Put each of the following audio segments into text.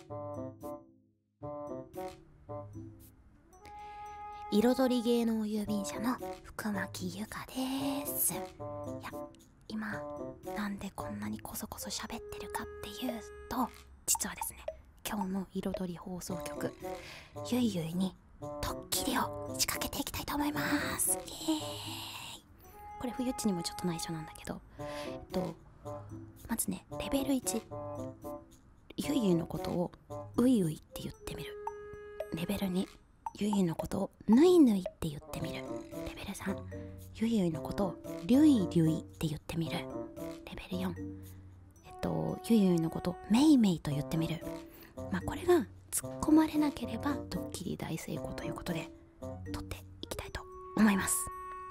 彩り芸能郵便社の福巻ゆかです。いや、今なんでこんなにコソコソ喋ってるかっていうと、実はですね、今日も彩り放送局ゆいゆいにドッキリを仕掛けていきたいと思います。イエーイ。これ冬っちにもちょっと内緒なんだけど、まずね、レベル1、ゆいゆいのことをういういって言ってみる。レベル2、ゆいゆいのことをぬいぬいって言ってみる。レベル3、ゆいゆいのことをりゅいりゅいって言ってみる。レベル4、ゆいゆいのことをめいめいと言ってみる。これが突っ込まれなければドッキリ大成功ということで撮っていきたいと思います。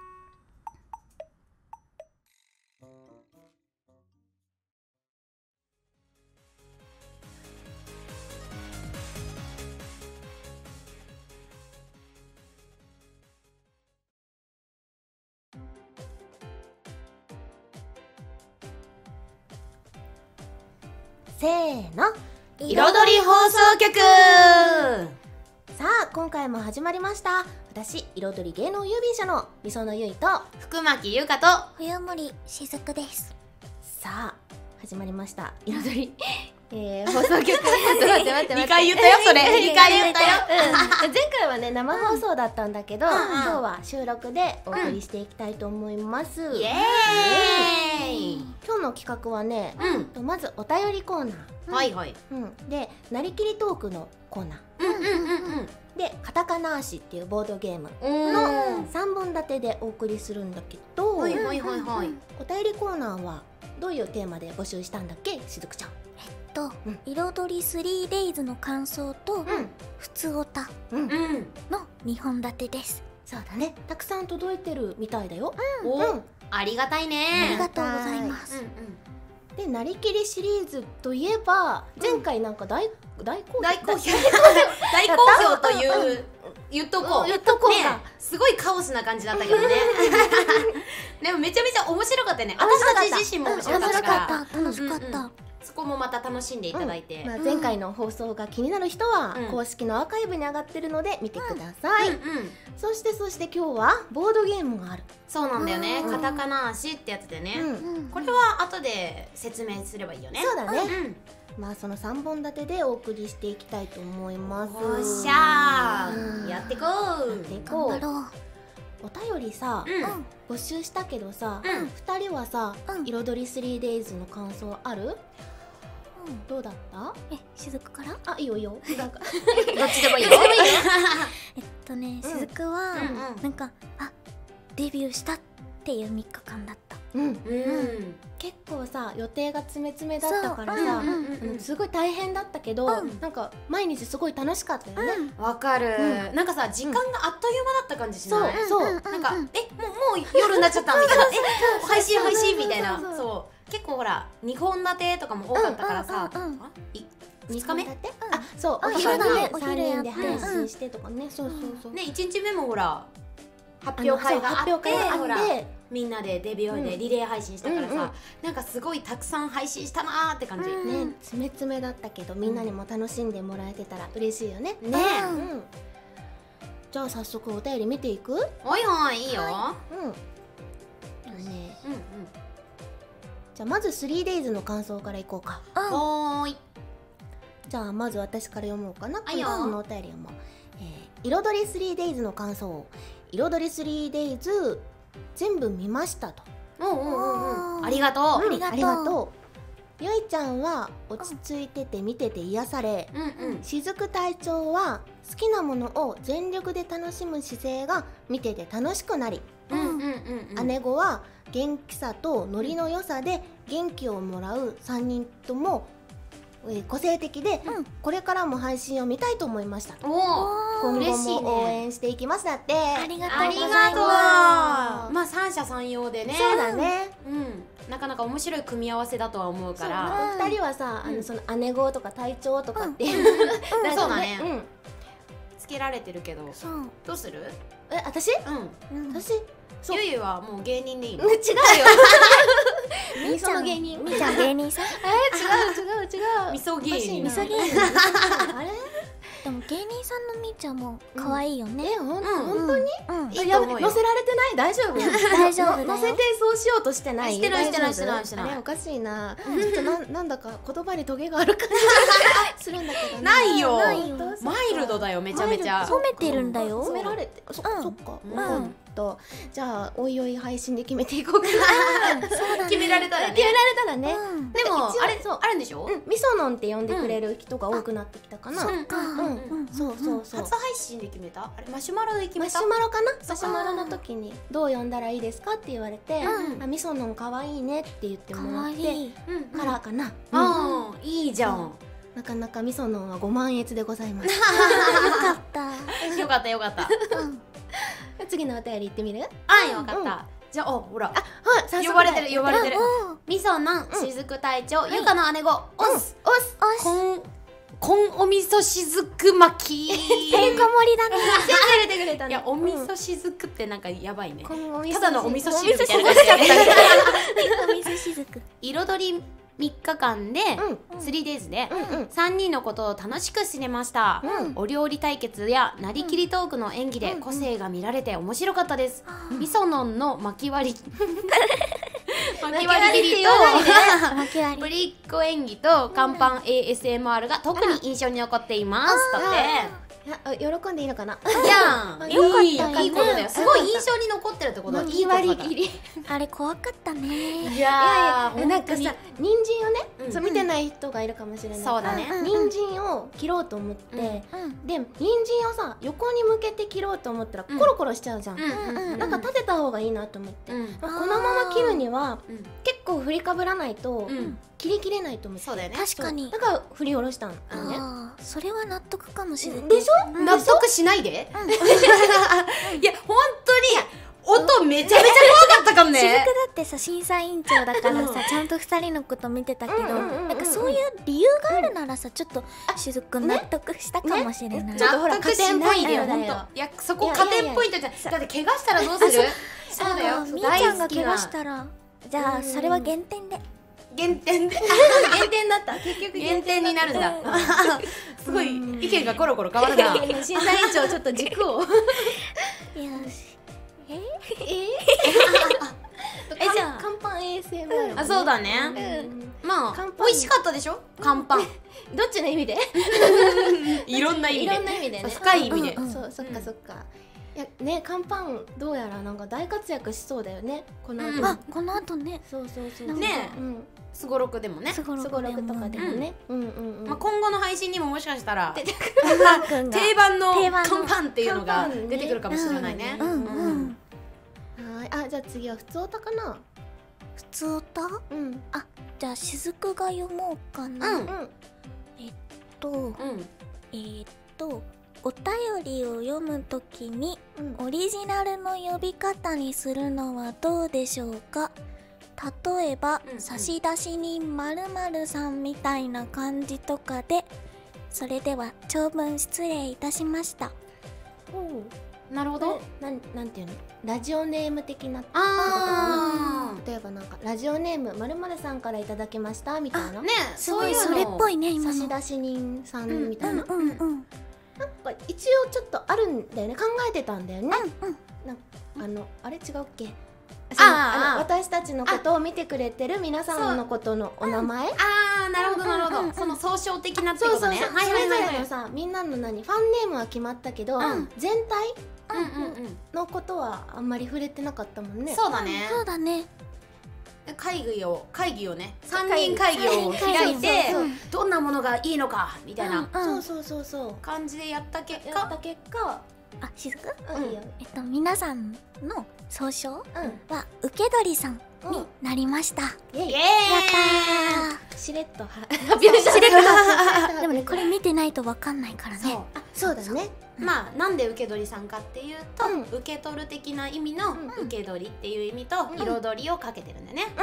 せーの、 彩り放送局。 さあ今回も始まりました。私彩り芸能郵便社のみそのゆいと福巻ゆかと冬森しずくです。 さあ始まりました彩り放送局待って 2回言ったよそれ。2回言ったよ。 前回はね生放送だったんだけど、今日は収録でお送りしていきたいと思います。 イエーイ。 今日の企画はね、まずお便りコーナー、 はいはい。 でなりきりトークのコーナー、でカタカナ足っていうボードゲームの3本立てでお送りするんだけど、 はいはいはいはい。 お便りコーナーはどういうテーマで募集したんだっけ、しずくちゃん。 彩り 3days の感想と、ふつおたの2本立てです。 そうだね、たくさん届いてるみたいだよ。 ありがたいありね。 がとうございます。 でなりきりシリーズといえば前回なんか大好評大好評という言っとこう。 言っとこうか。 すごいカオスな感じだったけどね。でもめちゃめちゃ面白かったよね。私たち自身も面白かったから。 楽しかった。 そこもまた楽しんでいただいて。 前回の放送が気になる人は公式のアーカイブに上がってるので見てください。そして今日はボードゲームがある。 そうなんだよね。カタカナ足ってやつでね。これは後で説明すればいいよね。 そうだね。その3本立てでお送りしていきたいと思います。 おっしゃー、やっていこう。 頑張ろう。 お便りさ、募集したけどさ、2人はさ、彩り 3days の感想ある？どうだった？ しずくから？ あ、いいよいいよ。なんかどっちでもいいよ。 しずくはなんかデビューしたっていう3日間だった。 結構さ予定が詰め詰めだったからさ、すごい大変だったけど、なんか毎日すごい楽しかったよね。 わかる。なんかさ時間があっという間だった感じしない？ そう。 なんかもう夜になっちゃったみたいな。配信みたいな。そう。結構ほら2本立てとかも多かったからさ。2日目？ そう。お昼で3人で配信してとかね。そう。 ね、1日目もほら発表会があってほらみんなでデビューでリレー配信したからさ、なんかすごいたくさん配信したなーって感じね。詰め詰めだったけどみんなにも楽しんでもらえてたら嬉しいよね。じゃあ早速お便り見ていく？ はいいいよ。 じゃあまず 3days の感想からいこうか。じゃあまず私から読もうかな。このお便り読もう。彩り 3days の感想。彩り 3days 全部見ましたと。 ありがとう。 ありがとう。ゆいちゃんは落ち着いてて見てて癒され、しずく隊長は好きなものを全力で楽しむ姿勢が見てて楽しくなり、姉子は元気さとノリの良さで元気をもらう3人とも個性的で、これからも配信を見たいと思いました。今後も応援していきますだって。 ありがとうございます。三者三様でね。 そうだね。 なかなか面白い組み合わせだとは思うから。 2人はさ、その姉子とか隊長とかってそうだね。つけられてるけど。どうする？ 私？私？ ゆいはもう芸人でいいの？ 違うよ。みその芸人。 みーちゃん芸人さん？ 違う。 う。 味噌芸人。 味噌芸人。 あれ？ でも芸人さんのみーちゃんも可愛いよね。 本当に？ うん。 いいと思うよ載せられてない？大丈夫？ 大丈夫だよ。 載せてそうしようとしてない？ してない大丈夫してないしてないあれおかしいな。ちょっとなんだか言葉にトゲがある感じするんだけどね。 ないよ。 ないよマイルドだよめちゃめちゃ。 褒めてるんだよ。 褒められて、そっか。 うんじゃあおいおい配信で決めていこうかな。 決められたらね。 決められたらね。 でも一応あれそうあるんでしょ？ みそのんって呼んでくれる人が多くなってきたかな。 そっか。 そうそうそう。 初配信で決めた？あれマシュマロで決マめた？ シュマロかな。 そっかマシュマロの時にどう呼んだらいいですかって言われて、 うんあみそのんかわいいねって言って可もらって愛い。 うん。 からかな。 ああいいじゃん。 なかなかみそのんはご満悦でございます。 よかった。 よかったよかった。 次のお便り行ってみる？ はいわかった。じゃあほらはい、早速呼ばれてる呼ばれてる。 うん。 みそのんしずく隊長ゆかの姉子おすおっす。 こんお味噌しずく巻き。 てんこ盛りだね。 入れてくれたね。 いやお味噌しずくってなんかやばいね。 お味噌ただのお味噌汁みたいな感じだね。 お味噌しずく。 彩り3日間で 3days で3人のことを楽しく知れました。お料理対決やなりきりトークの演技で個性が見られて面白かったです。みそのんの巻き割り巻き割り切りと巻き割り。 ぶりっ子演技と乾パン ASMR が特に印象に残っています。だって喜んでいいのかな。 いやんよかったいいよねいいことだよ。すごい印象に残ってるってことは、いいことだから。 あれ怖かったね。 いやーなんかさ、人参をね、 うんそう見てない人がいるかもしれない。 そうだね。 人参を切ろうと思って、で人参をさ横に向けて切ろうと思ったらコロコロしちゃうじゃん。なんか立てた方がいいなと思って、このまま切るには結構振りかぶらないと切り切れないと思って。 そうだよね。 確かに。 だから振り下ろしたのね。 ああ、それは納得かもしれない。 でしょ？ 納得しないで。いや本当に音めちゃめちゃ怖かったかもしずくだね。 ってさ審査委員長だからさちゃんと2人のこと見てたけどなんかそういう理由があるならさちょっとしずく納得したかもしれない。 ちょっとほら納得しないでよ加点ポイントだよ本当。いやそこ加点ポイントじゃだって怪我したらどうする？そうだよ。 みーちゃんが怪我したらじゃあそれは減点で。 減点で減点だった。結局減点になるんだ。すごい意見がコロコロ変わるな。 審査委員長ちょっと軸を。 よし。 じゃあ乾パン ASMR。 あそうだね。まあ乾パン美味しかったでしょ？乾パン。 どっちの意味で？ いろんな意味で。 いろんな意味でね。 深い意味で。 そうそっかそっか。いやね乾パンどうやらなんか大活躍しそうだよねこの後。 あこの後ね。 そうそうそう。 ねすごろくでもね。 すごろくすごろくとかでもね。 まあ今後の配信にももしかしたらくんが定番の定番の乾パンっていうのが出てくるかもしれないね。 はい。あじゃあ次は普通歌かな。 普通歌？ うん。 あじゃあしずくが読もうかな。 うんとお便りを読むときにオリジナルの呼び方にするのはどうでしょうか。例えば、差出人〇〇さんみたいな感じとかで。それでは長文失礼いたしました。 なるほど。 なんていうのラジオネーム的な。例えばなんかラジオネーム〇〇さんからいただきましたみたいな。 ねすごいそれっぽいね今の。 差出人さんみたいな。なんか一応ちょっとあるんだよね。考えてたんだよね。あれ違うっけ？私たちのことを見てくれてる皆さんのことのお名前。 ああなるほどなるほど。その総称的なってことね。 それぞれのさみんなのファンネームは決まったけど全体のことはあんまり触れてなかったもんね。 そうだね。 そうだね。 会議をね3人会議を開いてどんなものがいいのかみたいなそう感じでやった結果あしずくいいよ。 皆さんの総称は受け取りさんになりました。 イエイ。 イエーイ。 やったー。しれっと発表した。 でもねこれ見てないとわかんないからね。 そうだね。 まあなんで受け取りさんかっていうと受け取る的な意味の受け取りっていう意味と彩りをかけてるんだよね。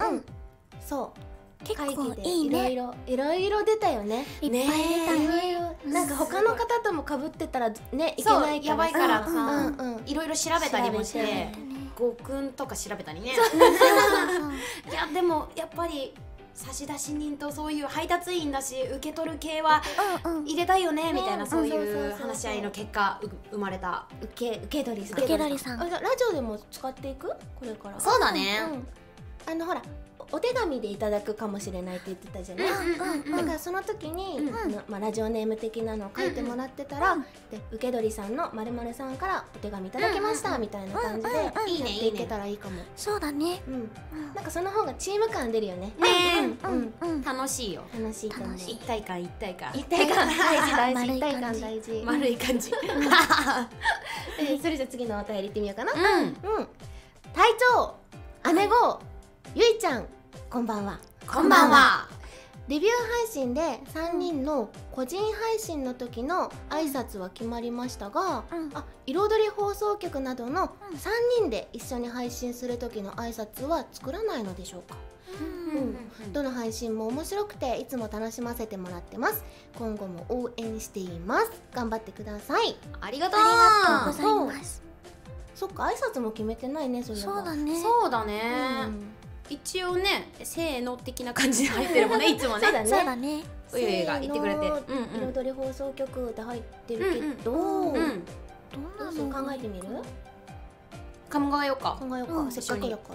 そう結構いいね。 いろいろ出たよね。 いっぱい出たね。 なんか他の方とも被ってたらねいけないから。 やばいからさいろいろ調べたりもして語訓とか調べたりね。いやでもやっぱり差出人とそういう配達員だし受け取る系は入れたいよねみたいな、そういう話し合いの結果生まれた受け取りさん。 受け取りさん。 ラジオでも使っていく？これから。 そうだね。 ほらお手紙でいただくかもしれないって言ってたじゃない。だからその時にラジオネーム的なのを書いてもらってたら、で受け取りさんのまるまるさんからお手紙いただきましたみたいな感じでやっていけたらいいかも。 そうだね。 なんかその方がチーム感出るよね。 楽しいよ。 楽しいと思う。 一体感大事大事一体感大事。 丸い感じ。 それじゃ次のお便りいってみようかな。隊長、姉子、ゆいちゃん、こんばんは。 こんばんは。 レビュー配信で3人の個人配信の時の挨拶は決まりましたが、彩り放送局などの3人で一緒に配信する時の挨拶は作らないのでしょうか。どの配信も面白くていつも楽しませてもらってます。今後も応援しています。頑張ってください。 ありがとうございます。 そっか、挨拶も決めてないね。そそうだね。 そうだね。一応ね、せーの的な感じで入ってるもんね、いつもね。 そうだね。 うゆゆが言ってくれて、 彩り放送局で入ってるけど、どんなの考えてみる？ 考えようか。 考えようか。せっかくだから。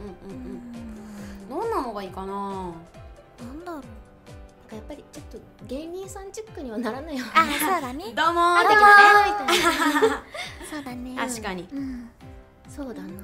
どんなのがいいかな。 なんだろう。 やっぱりちょっと芸人さんチックにはならないよね。 そうだね。 どうもーってそうだね。 確かに。 そうだな。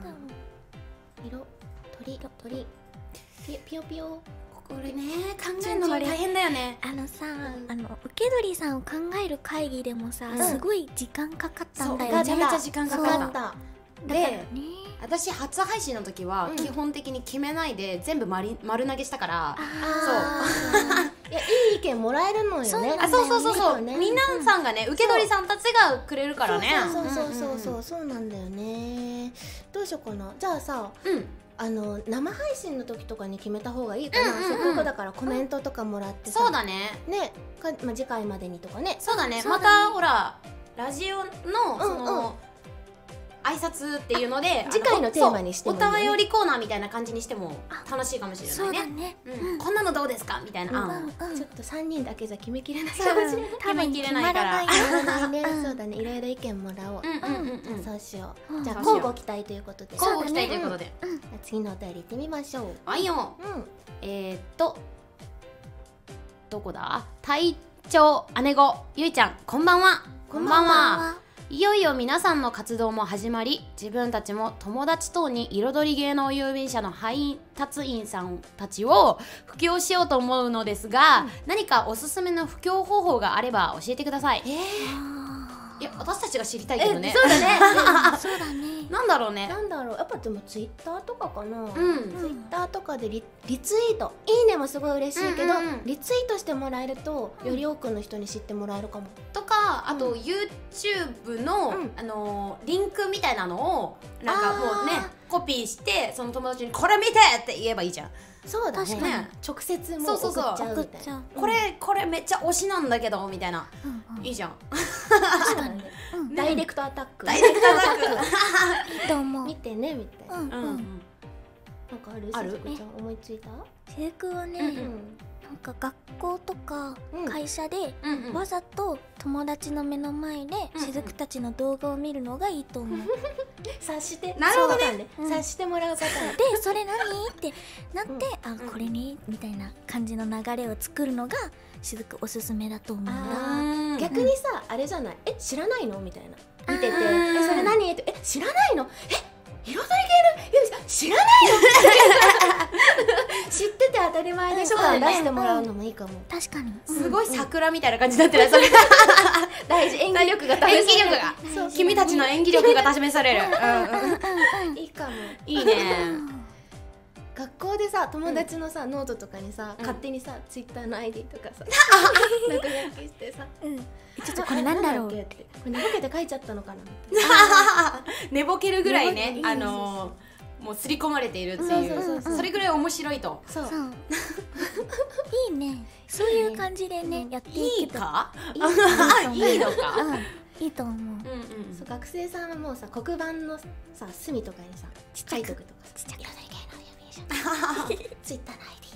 鳥ピヨピヨ。 これね、考えるのが大変だよね。 受け取りさんを考える会議でもさ、すごい時間かかったんだよね。 めちゃめちゃ時間かかった。で、私初配信の時は基本的に決めないで全部丸投げしたから、 いや、いい意見もらえるのよね。 そう皆さんがね、受け取りさんたちがくれるからね。 そうなんだよね。どうしようかな。じゃあさ、生配信の時とかに決めた方がいいかな。せっかくだからコメントとかもらってさ。 そうだね。 次回までにとかね。 そうだね。またほらラジオのその挨拶っていうので次回のテーマにしてもお便りコーナーみたいな感じにしても楽しいかもしれないね。こんなのどうですかみたいな。 ちょっと3人だけじゃ決めきれないかもしれない。 決めきれないから。 そうだね。いろいろ意見もらおう。そうしよう。じゃあ交互期待ということで。 交互期待ということで。 次のお便り行ってみましょう。 はいよ。どこだ？隊長、姉子、ゆいちゃん、こんばんは。こんばんは。いよいよ皆さんの活動も始まり、自分たちも友達等に彩り芸能郵便車の配達員さんたちを布教しようと思うのですが、何かおすすめの布教方法があれば教えてください。いや、私たちが知りたいけどね。 そうだね。 そうだね。 なんだろうね。 なんだろう。やっぱでもツイッターとかかな。ツイッターとかでリツイート、いいねもすごい嬉しいけど、リツイートしてもらえるとより多くの人に知ってもらえるかも。 とか、あと YouTube のリンクみたいなのをなんかもうねコピーしてその友達にこれ見てって言えばいいじゃん。 そうだね。直接もう送っちゃうみたいな。 これめっちゃ推しなんだけどみたいな。いいじゃん。 確かに。ダイレクトアタック。 ダイレクトアタック。 いいと思う。 見てねみたいな。なんかある？しずくちゃん思いついた？ しずくはね、なんか学校とか会社でわざと友達の目の前でしずくたちの動画を見るのがいいと思う。 察して。 なるほどね。 察してもらうパターン。 で、それ何ってなって、これねみたいな感じの流れを作るのがしずくおすすめだと思うんだ。 逆にさ、あれじゃない？知らないのみたいな。見てて、それ何？って知らないの？彩り系の知らないの？知ってて当たり前でしょから出してもらうのもいいかも。 確かに。 すごい桜みたいな感じになってる。それ大事。演技力が試される。 演技力が。君たちの演技力が試される。 いいかも。 いいね。 学校でさ、友達のさノートとかにさ、勝手にさツイッターの ID とかさ落書きしてさ、 ちょっとこれなんだろうって、 これ寝ぼけて書いちゃったのかなみたいな。 寝ぼけるぐらいね、もう刷り込まれているっていう、それぐらい面白いと。 そう。 いいね。そういう感じでねやっていけた。 いいのか。 いいと思う。 学生さんはもうさ黒板のさ隅とかにさ書いとくとか。 ちっちゃく。 彩り系の郵便車。ツイッターの ID みた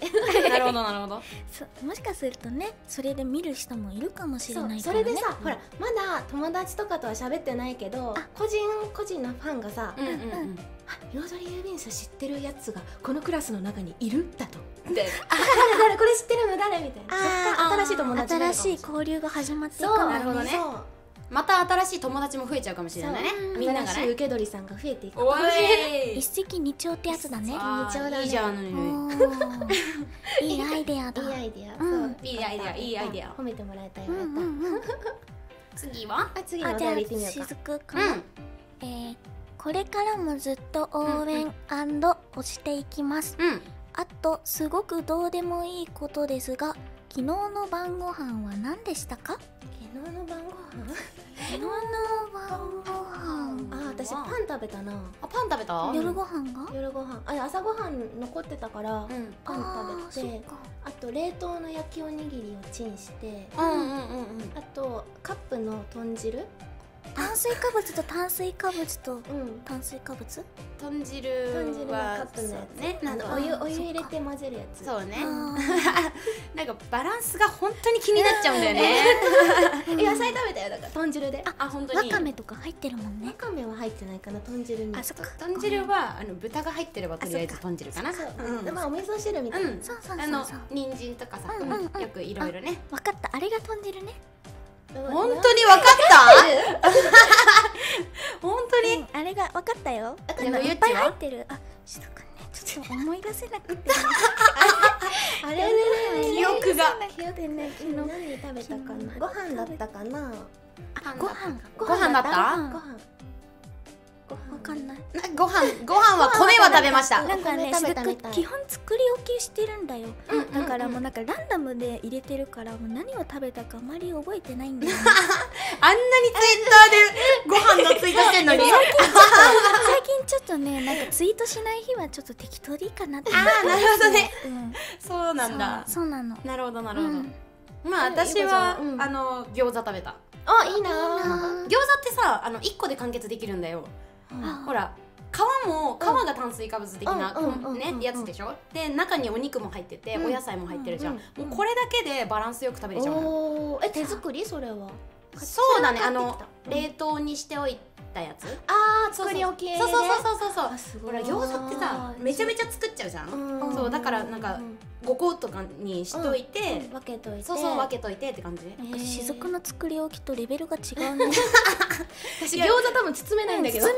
なるほどなるほど。 もしかするとね、それで見る人もいるかもしれないからね。 それでさ、ほらまだ友達とかとは喋ってないけど、個人個人のファンがさ、彩り郵便社知ってるやつがこのクラスの中にいるだとで、誰これ知ってるの誰みたいな、新しい友達、 新しい交流が始まっていくそうなるほどね。 また新しい友達も増えちゃうかもしれないね。みんながね、 新しい受け取りさんが増えていく。 おい、 一石二鳥ってやつだね。 いいじゃん。 いいアイデアだ。 いいアイデア、 いいアイデア、いいアイデア。 褒めてもらえたよ。 次は？ 次のお便り行ってみようか。 しずくかな。これからもずっと応援&押していきます。あとすごくどうでもいいことですが、昨日の晩ご飯は何でしたか？ 昨日の晩ご飯？ 昨日の晩ご飯。 私パン食べたな。 パン食べた？ 夜ご飯が？ 夜ご飯。朝ご飯残ってたからパン食べて、あと冷凍の焼きおにぎりをチンして、あとカップの豚汁。 炭水化物と炭水化物と炭水化物？ 豚汁はカップのやつね。お湯入れて混ぜるやつ。 そうね。なんかバランスが本当に気になっちゃうんだよね。 野菜食べたよ、だから豚汁で。 本当に。 わかめとか入ってるもんね。 わかめは入ってないかな、豚汁に。 そっか。 豚汁は豚が入ってればとりあえず豚汁かな。 でまあお味噌汁みたいな。 そうそうそう。 人参とかさ、よくいろいろね。 わかった、あれが豚汁ね。 本当に分かった本当にあれが分かったよ。 いっぱい入ってる。しずくんね、ちょっと思い出せなくて。 あれ記憶が。 何食べたかな。ご飯だったかな。 ご飯だった？ わかんない。 ご飯は米は食べました。 なんかね、基本作り置きしてるんだよ。だからもうなんかランダムで入れてるから、もう何を食べたかあまり覚えてないんだよね。 あんなにツイッターでご飯のツイートしてんのに。 最近ちょっとね、なんかツイートしない日はちょっと適当でいいかなって。 なるほどね。そうなんだ。 そうなの。 なるほどなるほど。まあ私は餃子食べた。 いいな。 餃子ってさ、1個で完結できるんだよ。ほら、皮が炭水化物的なねやつでしょ。で中にお肉も入っててお野菜も入ってるじゃん。もうこれだけでバランスよく食べれちゃうの。 手作り？それは。 そうだね、冷凍にしておいたやつ。 作り置き。 そう。ほら餃子ってさ、めちゃめちゃ作っちゃうじゃん。そうだからなんか5個とかにしといて、 分けといて。 そう分けといてって感じで。 しずくの作り置きとレベルが違うね。 私餃子多分包めないんだけど。餃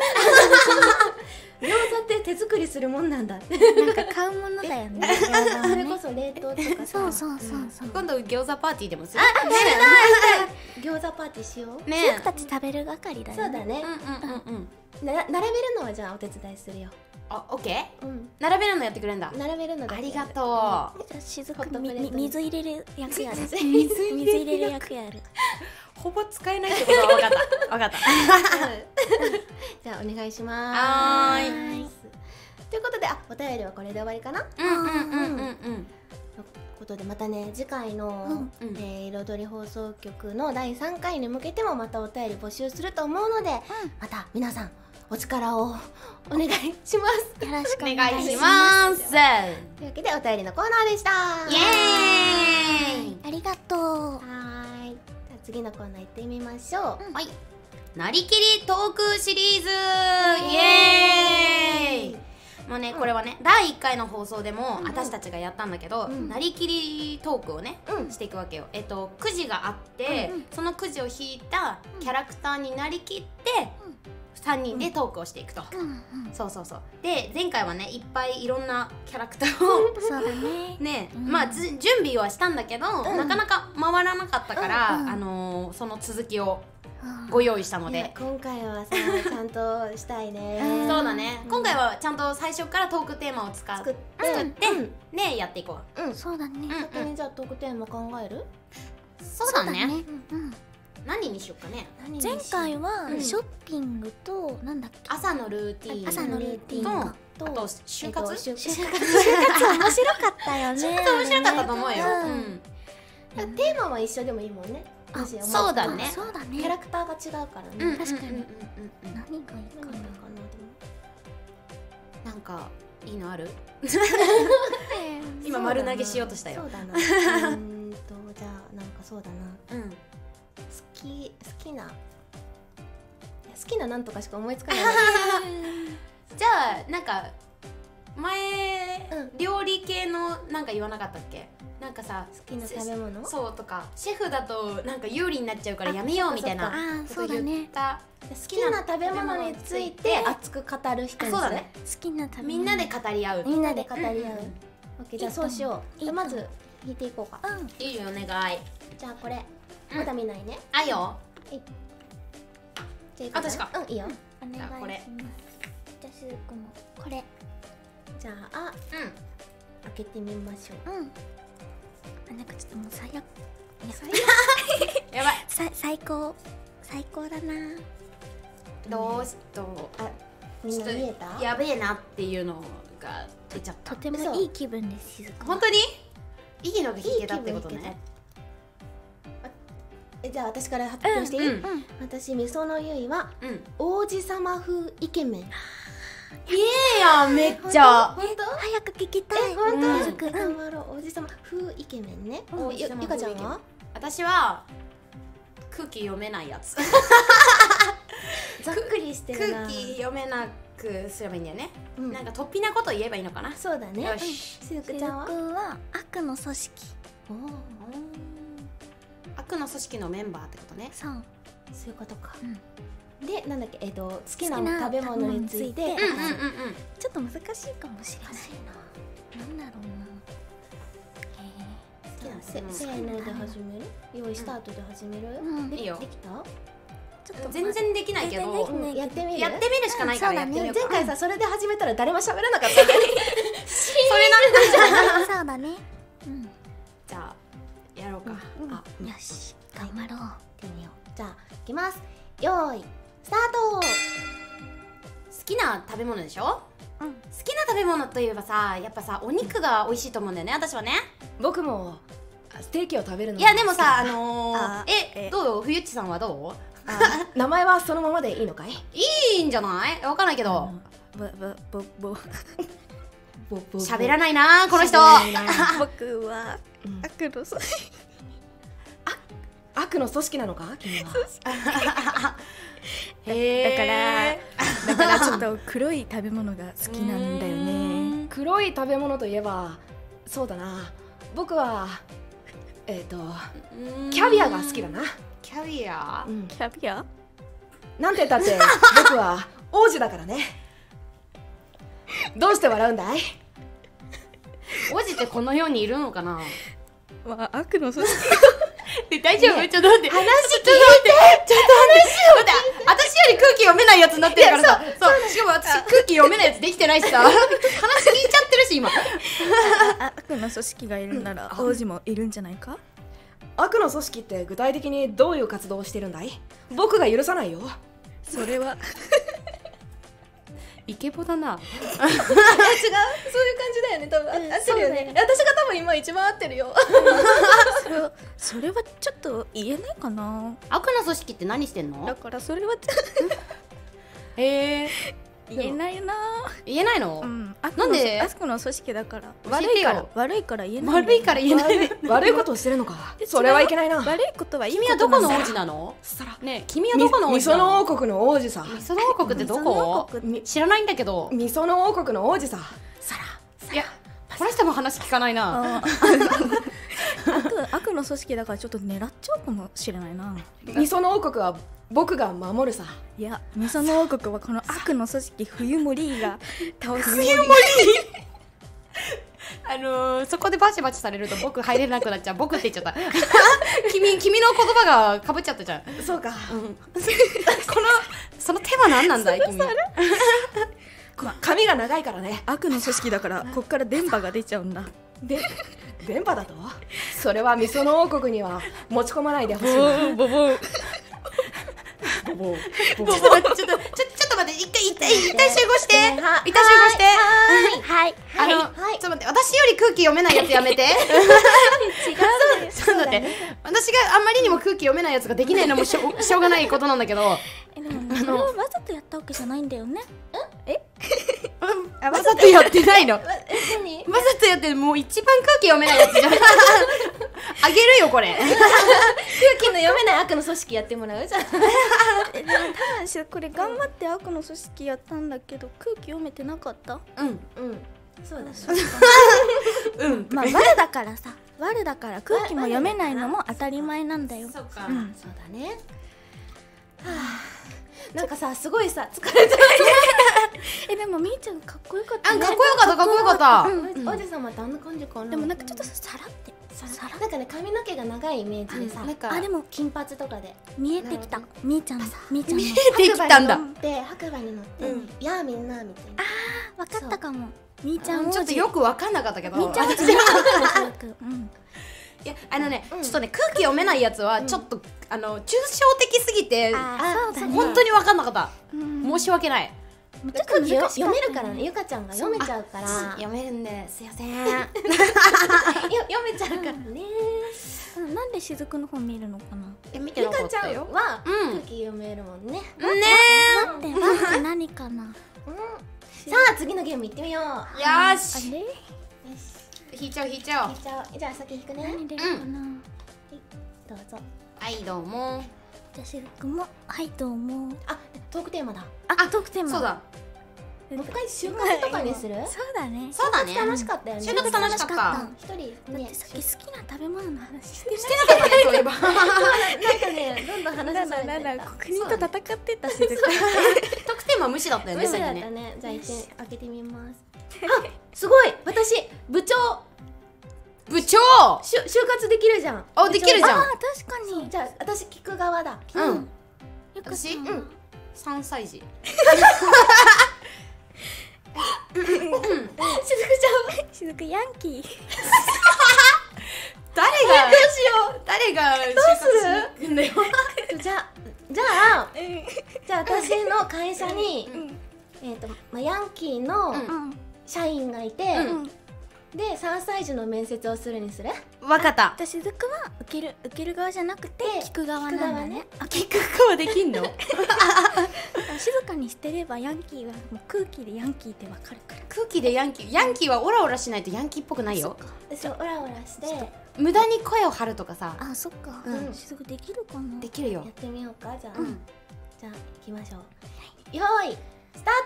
子って手作りするもんなんだ。 なんか買うものだよね。 それこそ冷凍とかさ。 そう。 今度餃子パーティーでもする。 餃子パーティーしよう。 僕たち食べる係だよね。 そうだね。並べるのはじゃあお手伝いするよ。 オッケー。並べるのやってくれるんだ。 並べるのありがとう。 じゃあしずく水入れる役やる。水入れる役やる。 ほぼ使えないってことは分かった。 じゃあお願いします。ということで、お便りはこれで終わりかな。ということでまたね、次回の彩り放送局の第3回に向けてもまたお便り募集すると思うので、また皆さんお力をお願いします。 よろしくお願いします。 というわけでお便りのコーナーでした。 イエーイ。 ありがとう。 じゃあ次のコーナー行ってみましょう。 はい。なりきりトークシリーズ。イエーイ。もうね、これはね、第1回の放送でも私たちがやったんだけど、なりきりトークをね、していくわけよ。くじがあって、そのくじを引いたキャラクターになりきって3人でトークをしていくと。そうで、前回はね、いっぱいいろんなキャラクターをそうだね。 ね、まあ準備はしたんだけど、なかなか回らなかったから、その続きをご用意したので、 今回はさ、ちゃんとしたいね。 そうだね。今回はちゃんと最初からトークテーマを作ってね、やっていこう。 そうだね。 先にじゃあトークテーマ考える？ そうだね。何にしようかね。 前回はショッピングとなんだっけ、 朝のルーティーンと、あと就活。 就活面白かったよね。 就活面白かったと思うよ。 テーマは一緒でもいいもんね。 そうだね。 キャラクターが違うからね。 確かに。何がいいかな。 なんかいいのある？今丸投げしようとしたよ。 そうだな。じゃあなんかそうだな。 うん。 好きななんとかしか思いつかない。 じゃあなんか前、料理系のなんか言わなかったっけ？なんかさ、 好きな食べ物？ そうとかシェフだとなんか有利になっちゃうからやめようみたいなこと言った。 好きな食べ物について熱く語る人にする。 そうだね。 好きな食べ物みんなで語り合う。 みんなで語り合う。オッケー、じゃあそうしよう。まず引いていこうか。 いいよ、お願い。 じゃあこれまだ見ないね。 あいよ。 じゃあ、確か。 いいよ。 お願いします。 これじゃあスークもこれ。 じゃあ開けてみましょう。 なんかちょっともう最悪。 やばい。 最高だな。 みんな見えた？ やべえなっていうのが出ちゃった。 とてもいい気分です。 本当にいいのが聞けたってことね。 じゃあ私から発表していい？私みそのゆいは王子様風イケメン。 いいやん、めっちゃ。 本当？ 早く聞きたい。 本当？頑張ろう。王子様風イケメンね。ゆかちゃんは？ 私は空気読めないやつ。 ざっくりしてるな。 空気読めなくすればいいんだよね。なんか突飛なこと言えばいいのかな。 そうだね。 よし。 スークちゃんは？ 悪の組織。 悪の組織のメンバーってことね。 そういうことか。で、なんだっけ、好きな食べ物について。 ちょっと難しいかもしれない。なんだろうな。 せーので始める？用意スタートで始める？ いいよ。 できた？ 全然できないけど、 やってみる？ やってみるしかないからやってみようか。 前回さ、それで始めたら誰も喋らなかった。それなんだ。そうだね。 じゃあやろうか。 よし、頑張ろう。 じゃあいきます。よーいスタート。 好きな食べ物でしょ？好きな食べ物といえばさ、やっぱさ、お肉が美味しいと思うんだよね、私はね。 僕もステーキを食べるの。 いやでもさ、どう？冬っちさんはどう？ 名前はそのままでいいのかい？ いいんじゃない？わかんないけど。喋らないなこの人。 僕は悪の組織なのか？君は。 だからちょっと黒い食べ物が好きなんだよね。 黒い食べ物といえばそうだな。僕はキャビアが好きだな。 キャビア？ キャビア？ なんて言ったって僕は王子だからね。どうして笑うんだい？ 王子ってこの世にいるのかな？ 悪の組織。 大丈夫？ちょっと待って。 話聞いて。ちょっと話待って。私より空気読めないやつになってるからさ。そう。しかも私空気読めないやつできてないしさ。話聞いちゃってるし今。 悪の組織がいるなら王子もいるんじゃないか？ 悪の組織って具体的にどういう活動をしてるんだい？僕が許さないよ。 それはイケボだな。 違う、そういう感じだよね。多分合ってるよね。私が多分今一番合ってるよ。 それはちょっと言えないかな。 悪の組織って何してんの？ だからそれは言えないな。 言えないの？ なんで？悪の組織だから悪いから言えない。 悪いから言えない。 悪いことをしてるのか？それはいけないな。 悪いことはいいこと。 君はどこの王子なの？ね、君はどこの王子なの？ みその王国の王子さ。 みその王国ってどこ？知らないんだけど。 みその王国の王子さ。 いや、この人も話聞かないな。 悪の組織だからちょっと狙っちゃうかもしれないな。 みその王国は僕が守るさ。 いや、みその王国はこの悪の組織冬森が倒す。 冬森そこでバチバチされると僕入れなくなっちゃう。僕って言っちゃった。君の言葉がかぶっちゃったじゃん。 そうか。 その手は何なんだい君。 髪が長いからね。 悪の組織だからこっから電波が出ちゃうんだ。 で電波だと？それはみその王国には持ち込まないでほしいな。 ボボーちょっと待って、一回集合して。 はい。 ちょっと待って、私より空気読めないやつやめて。違う。ちょっと待って、私があんまりにも空気読めないやつができないのもしょうがないことなんだけど。 でもそれをわざとやったわけじゃないんだよね。 わざとやってないの。わ何？ ざとやってる、もう一番空気読めないやつじゃん。あげるよこれ。 空気の読めない悪の組織やってもらうじゃん。 でも多分しこれ頑張って悪の組織やったんだけど空気読めてなかった。 うんそうだまあ悪だからさ、悪だから空気も読めないのも当たり前なんだよ。 そうか。 そうだね。なんかさ、すごいさ、疲れた。 でもみーちゃんかっこよかったね。 かっこよかったかっこよかった。 王子様ってあんな感じかな。 でもなんかちょっとさらってさらなんかね、髪の毛が長いイメージでさ、 なんかでも金髪とかで見えてきた。みーちゃんのできたんだ。 白馬に乗ってやあみんなみたいな。 わかったかも。みーちゃんちょっとよくわかんなかったけど。 みーちゃんいやちょっとね空気読めないやつはちょっと抽象的すぎて本当にわかんなかった。申し訳ない。 空気読めるからね、ゆかちゃんが読めちゃうから。 読めるんですいません。 読めちゃうからね。 なんでしずくの本見るのかな。 見てゆかちゃんなかったよ。 は空気読めるもんね。 待って何かな。 さあ次のゲームいってみよう。 よーし。 あれ引いちゃおう。 じゃあ先引くね。 何出るかな。 どうぞ。 はいどうも。 じゃあしずくもはいどうも。 あ、トークテーマだ。 あトークテーマ。 そうだ。 もう一回就活とかにする？ そうだね。 そうだね。 楽しかったよね。 就活楽しかった。 一人だっねてさっき好きな食べ物の話してしてなかったねそういえば。 なんかね、どんどん話されてた。 国と戦ってたしずく。 特典は無視だったよね。 無視だったね。 ね。じゃあ一点開けてみます。あ、すごい。私部長部長。 就活できるじゃん。 あできるじゃん。 確かに。 じゃあ私聞く側だ。 うん。 私 3歳児。 しずくヤンキー。 誰が就活するんだよ。 じゃあ私の会社にヤンキーの社員がいて、で3歳児の面接をするにする？ わかった。 私しずくは受ける側じゃなくて聞く側なんだね。 聞く側できんの？ 静かにしてればヤンキーはもう空気でヤンキーってわかるから。 空気でヤンキーはオラオラしないとヤンキーっぽくないよ。 そうオラオラして無駄に声を張るとかさ。 あ、そっか。しずくできるかな。 できるよ。 やってみようか。じゃあ行きましょう。よーいスター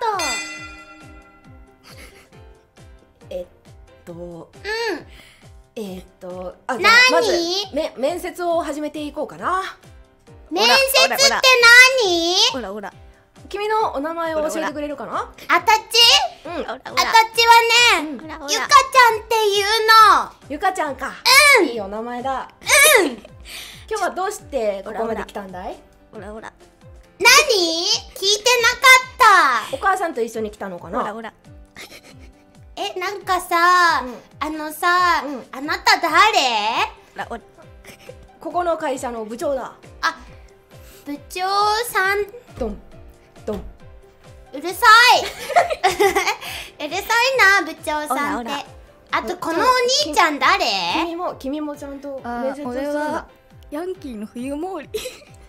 ト。 あ、じゃあまず面接を始めていこうかな。 面接って何？ ほらほら。 君のお名前を教えてくれるかな？ あたち？ うん。 あたちはね、ゆかちゃんっていうの。 ゆかちゃんか。いいお名前だ。今日はどうしてここまで来たんだい？ ほらほら。 何？聞いてなかった。 お母さんと一緒に来たのかな？ ほらほら。 なんかさ、あなた誰？ ここの会社の部長だ。 あ、部長さん。 ドンドン。 うるさい。うるさいな部長さんって。あとこのお兄ちゃん誰？ 君もちゃんと面接をするんだ。 ヤンキーの冬毛利。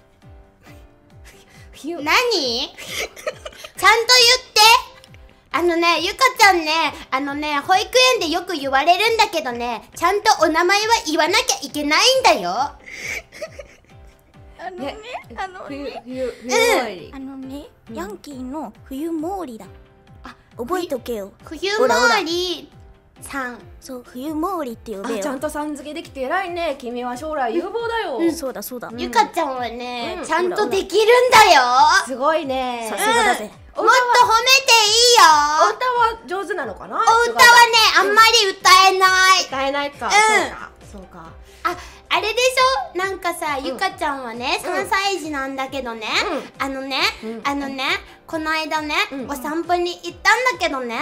何？ちゃんと言って。ゆかちゃんね、保育園でよく言われるんだけどね、ちゃんとお名前は言わなきゃいけないんだよ。 ヤンキーの冬毛利だ。覚えとけよ。 冬毛利さん。 そう、冬毛利って呼べよ。 ちゃんとさん付けできて偉いね。君は将来有望だよ。 そうだそうだ。 ゆかちゃんはね、ちゃんとできるんだよ。 すごいね。 さすがだぜ。 もっと褒めていいよ。 お歌は上手なのかな？ お歌はね、あんまり歌えない。 歌えないか。そうか。 あれでしょ、なんかさ、ゆかちゃんはね、3歳児なんだけどね、この間ね、お散歩に行ったんだけどね、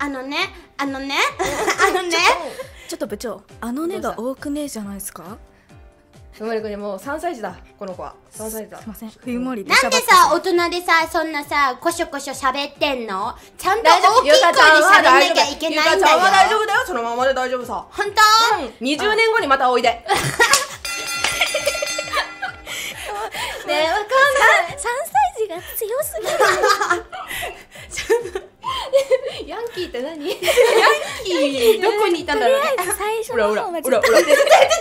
ちょっと部長、あのねが多くねえじゃないですか？ ふもりくんもう3歳児だ、この子は。3歳児だ。 すいません、冬森でなんでさ、大人でさ、そんなさ、こしょこしょ喋ってんの？ちゃんと大きい声で喋んなきゃいけないんだよ。 ゆかちゃんは大丈夫だよ、そのままで大丈夫さ。 ほんと ？20年後にまたおいで。ねえ、わかんない。 3歳児が強すぎる。 ヤンキキーって何？ どこにいたんだろうね。 最初の方がほらほらって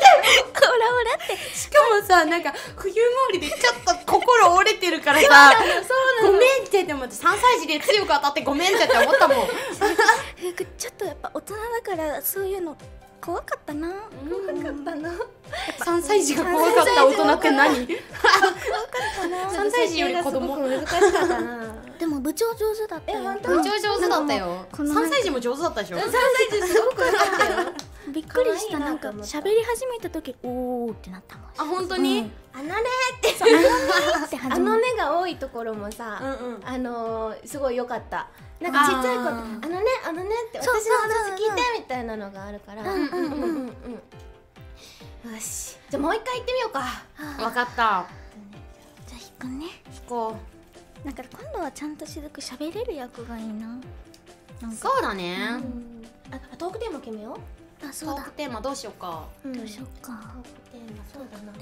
しかもさ、なんか冬回りでちょっと心折れてるからさ、ごめんってでも3歳児で強く当たってごめんって思ったもん。 ちょっとやっぱ大人だからそういうの怖かったな。 3歳児が怖かった大人って何？3歳児より子供。 難しかったな。 でも部長上手だったよ。 部長上手だったよ。3歳児も上手だったでしょ。 3歳児すごく良かったよ。 びっくりした。なんか喋り始めた時おーってなったもん。 あ、本当に？ あのねってさ、あのねが多いところもさ、すごい良かった。なんかちっちゃい子、あのねって私の話聞いてみたいなのがあるから。よし、じゃあもう一回行ってみようか。 わかった。 じゃあ弾くね。 弾こなんか今度はちゃんとしずく喋れる役がいいな。 う。そうだね。 あ、トークテーマ決めよう。 あ、そうだトーク。テーマどうしようか。 どうしようか。 トークテーマそうだな。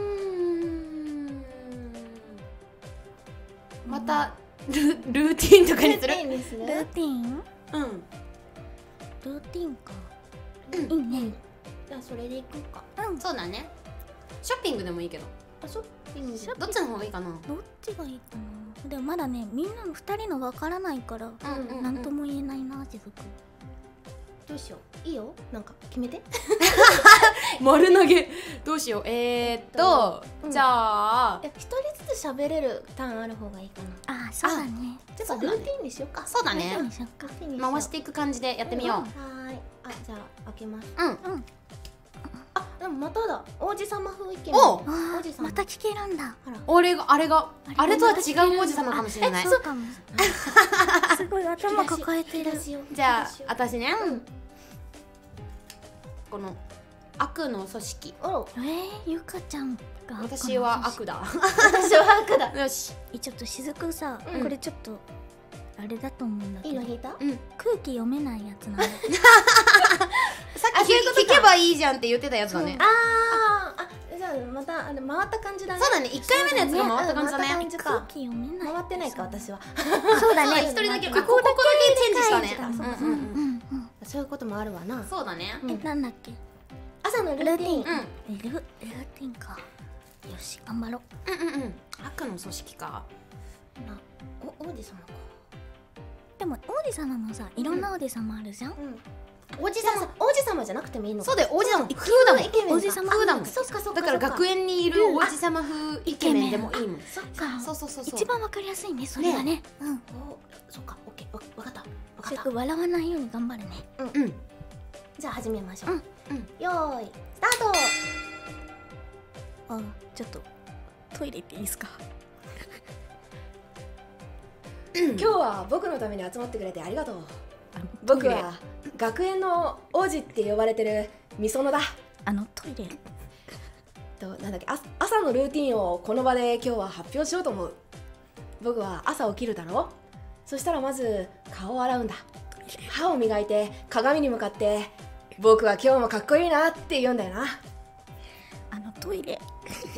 またルーティンとかにする？ ルーティン？ うん。 ルーティンか。いいね。 じゃあそれで行こうか。 そうだね。ショッピングでもいいけど。 あ、ショッピング。 どっちの方がいいかな。 どっちがいいかな。でもまだね、みんなの2人のわからないからなんとも言えないな、しずく。 どうしよう。いいよ。なんか決めて。 丸投げ。どうしよう。じゃあ一人ずつ喋れるターンある方がいいかな。 あ、そうだね。 じゃあルーティンにしようか。 そうだね。 どうしようか。 回していく感じでやってみよう。 はーい。あ、じゃあ開けます。 うん。 あ、でもまただ。王子様風イケメン。 おあー、また聞けるんだ。 あれとは違う王子様かもしれない。 そうかも。すごい頭抱えてる。 じゃあ私ね。この悪の組織。 ゆかちゃんが私は悪だ。 私は悪だ。 よし。 ちょっとしずくさ、これちょっとあれだと思うんだけど。 いいの引いた？ 空気読めないやつなの。 さっき聞けばいいじゃんって言ってたやつだね。 あ、じゃあまた回った感じだね。 そうだね。1回目のやつが回った感じだね。 空気読めない。 回ってないか私は。 そうだね。 一人だけここだけチェンジしたね。 そういうこともあるわな。 そうだね。 なんだっけ？ 朝のルーティン。 ルーティンか。よし、頑張ろう。 悪の組織か。 王子様か。 でも王子様もさ、いろんな王子様あるじゃん。 王子様じゃなくてもいいのか。 そうだよ。王子様風だもん。 王子様風だもん。 そっかそっか。 だから学園にいる王子様風イケメンでもいいもん。 そっか。 そう。 一番わかりやすいね、それがね。 そっか、オッケー、わかった。 しずく笑わないように頑張るね。 じゃあ始めましょう。よーい、スタート。 ちょっとトイレ行っていいですか？ 今日は僕のために集まってくれてありがとう。僕は学園の王子って呼ばれてるみそのだ。 トイレなんだっけ、朝のルーティンをこの場で今日は発表しようと思う。僕は朝起きるだろ。そしたらまず顔を洗うんだ。歯を磨いて鏡に向かって僕は今日もかっこいいなって言うんだよな。 トイレ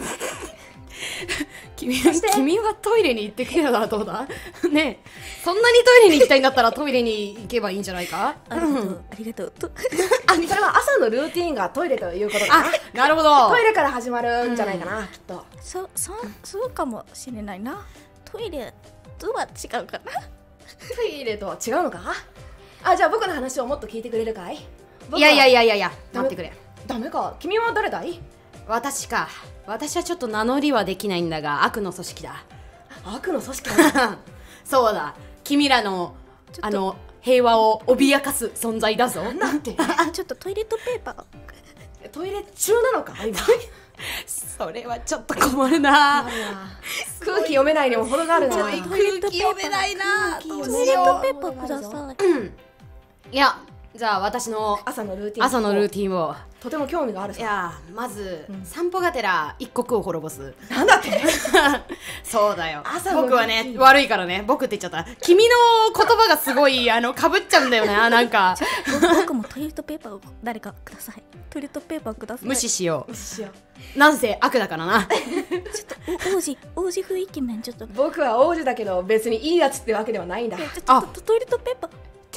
君はトイレに行ってくれたらどうだ？ねえ、そんなにトイレに行きたいんだったらトイレに行けばいいんじゃないか？ ありがとう。 それは朝のルーティンがトイレということだな。 なるほど。 トイレから始まるんじゃないかな、きっと。 そうかもしれないな。トイレとは違うかな。 トイレとは違うのか？じゃあ僕の話をもっと聞いてくれるかい？ いや、待ってくれ。 ダメか。君は誰だい？ 私か。私はちょっと名乗りはできないんだが、悪の組織だ。 悪の組織だ。 そうだ。君らの平和を脅かす存在だぞ。 なんて？ ちょっとトイレットペーパー。 トイレ中なのか今？ それはちょっと困るな。 空気読めないにも程があるな。 空気読めないな。 トイレットペーパーください。 いや、じゃあ私の朝のルーティンをとても興味があるさ。 いや、まず散歩がてら一国を滅ぼす。 なんだって？ そうだよ。僕はね、悪いからね。僕って言っちゃった。君の言葉がすごいかぶっちゃうんだよね。なんか僕もトイレットペーパーを誰かください。トイレットペーパーください。 無視しよう。なんせ悪だからな。 ちょっと王子風イケメンちょっと。 僕は王子だけど別にいいやつってわけではないんだ。 ちょっとトイレットペーパー。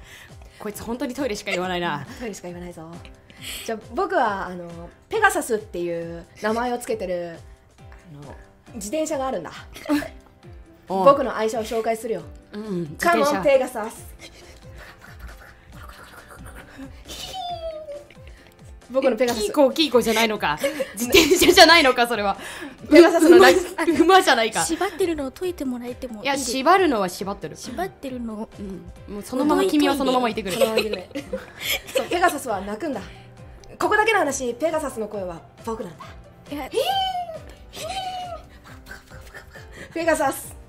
こいつ本当にトイレしか言わないな。 トイレしか言わないぞ。じゃあ僕はペガサスっていう名前をつけてる自転車があるんだ。僕の愛車を紹介するよ。カモンペガサス。僕のペガサス。 キーコじゃないのか。自転車じゃないのか、それは。ペガサスの馬じゃないか。 縛ってるのを解いてもらえてもいい？ いや、縛るのは縛ってる。 縛ってるのを、 もうそのまま君はそのままいてくれ。 そう、ペガサスは泣くんだ。ここだけの話、ペガサスの声は僕なんだ。ペガサス。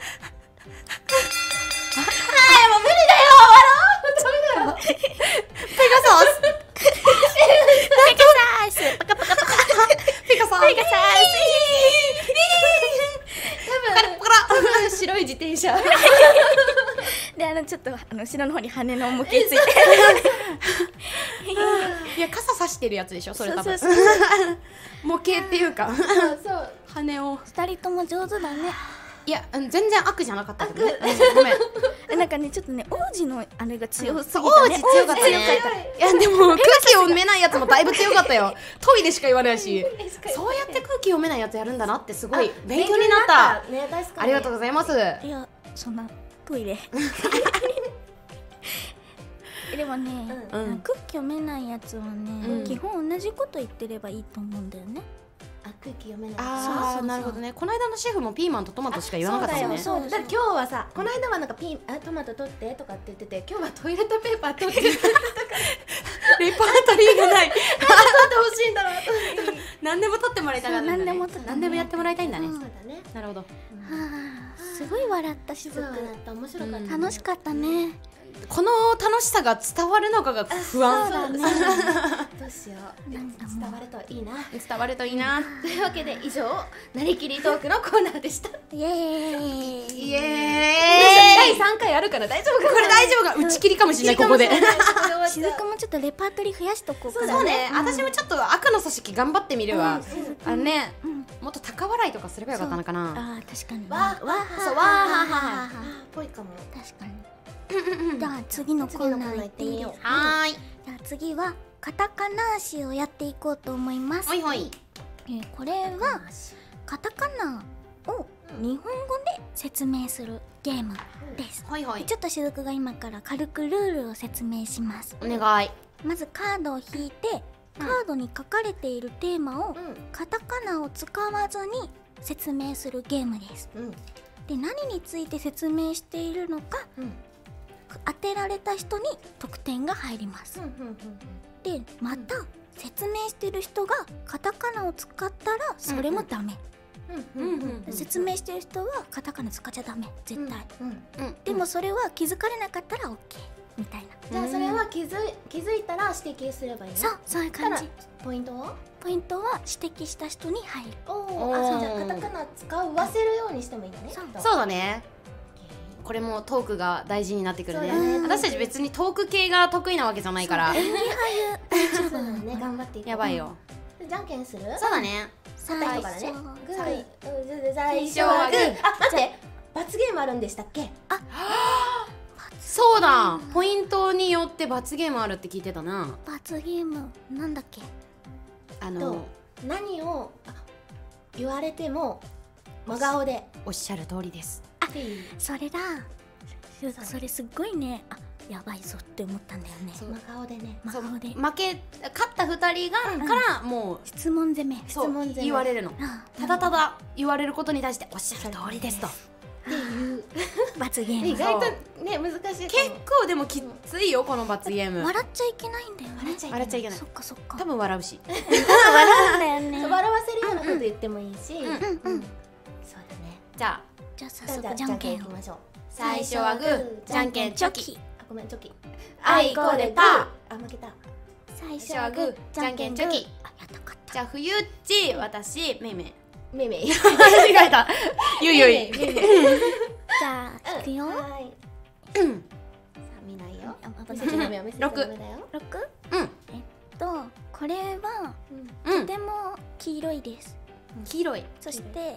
白い自転車でちょっと後ろの方に羽の模型ついていや、傘さしてるやつでしょ、それ多分。模型っていうか、羽を。 2人とも上手だね。 いや、全然悪じゃなかったけどね。ごめん。 なんかね、ちょっとね、王子のあれが強すぎ王たね。 子強かったね。いや、でも空気読めないやつもだいぶ強かったよ。トイレしか言わないし、そうやって空気読めないやつやるんだなってすごい勉強になった。ありがとうございます。 いや、そんなトイレでもね、空気読めないやつはね、基本同じこと言ってればいいと思うんだよね。 空気読めない。 ああ、なるほどね。この間のシェフもピーマンとトマトしか言わなかったもんね。 そうだよ。だって今日はさ、この間はなんかトマト取ってとかって言ってて、今日はトイレットペーパー取ってレパートリーがない。 取ってほしいんだろう。 何でも取ってもらいたかったんだね。 何でもやってもらいたいんだね。 そうだね。 なるほど。 すごい笑ったしずく。 面白かった。 楽しかったね。 この楽しさが伝わるのかが不安。 そうだね。 どうしよう。伝わるといいな。 伝わるといいな。 というわけで以上、なりきりトークのコーナーでした。 イエーイ。 イエーイ。 第3回あるから大丈夫かな。 これ大丈夫か、打ち切りかもしれないここで。 しずくもちょっとレパートリー増やしとこうかな。 そうね。私もちょっと悪の組織頑張ってみるわ。ね、もっと高笑いとかすればよかったのかな。 ああ、確かに。 わーははぽいかも。 確かに。じゃあ次のコーナー行っていいですか。 はーい。 じゃあ次はカタカナ足をやっていこうと思います。 ほいほい。 これはカタカナを日本語で説明するゲームです。 ほいほい。 ちょっとしずくが今から軽くルールを説明します。 お願い。 まずカードを引いて、カードに書かれているテーマをカタカナを使わずに説明するゲームです。で、何について説明しているのか、当てられた人に得点が入ります。で、また説明してる人がカタカナを使ったらそれもダメ。説明してる人はカタカナ使っちゃダメ、絶対。でもそれは気づかれなかったら OK みたいな。 じゃあそれは気づいたら指摘すればいいの？ そういう感じ。 ポイントは指摘した人に入る。 そうじゃあカタカナ使わせるようにしてもいいんだね。 そうだね。これもトークが大事になってくるね。私たち別にトーク系が得意なわけじゃないから。 演技俳優そうだね、頑張っていこう。 やばいよ。 じゃんけんする？ そうだね。 最初からね。 最初はグー。 あ、待って、罰ゲームあるんでしたっけ？ そうだ。ポイントによって罰ゲームあるって聞いてたな。 罰ゲームなんだっけ？ 何を言われても真顔でおっしゃる通りです。 それだ。それすっごいね。やばいぞって思ったんだよね。 真顔でね。 真顔で勝った2人からもう質問攻め。 言われるの。ただただ言われることに対しておっしゃる通りですと。 っていう罰ゲーム。 意外とね、難しい。 結構でもきついよこの罰ゲーム。 笑っちゃいけないんだよね。 笑っちゃいけない。 そっかそっか。 多分笑うし。 笑うんだよね。 笑わせるようなこと言ってもいいし。そうだね。 じゃあ早速じゃんけんいきましょう。 最初はグー、じゃんけんチョキ。 ごめんチョキ。 あいこでパー。 あ負けた。 最初じゃあグーじゃんけんチョキ。 あ、やったかった。 じゃあ冬っち私めいめい。 めいめい。 間違えた。ゆいゆい。 じゃあいくよ。 はい。さあ見ないよ。見せちゃダメよ。見せちゃダメだよ。 6？ これはとても黄色いです。 黄色い。 そして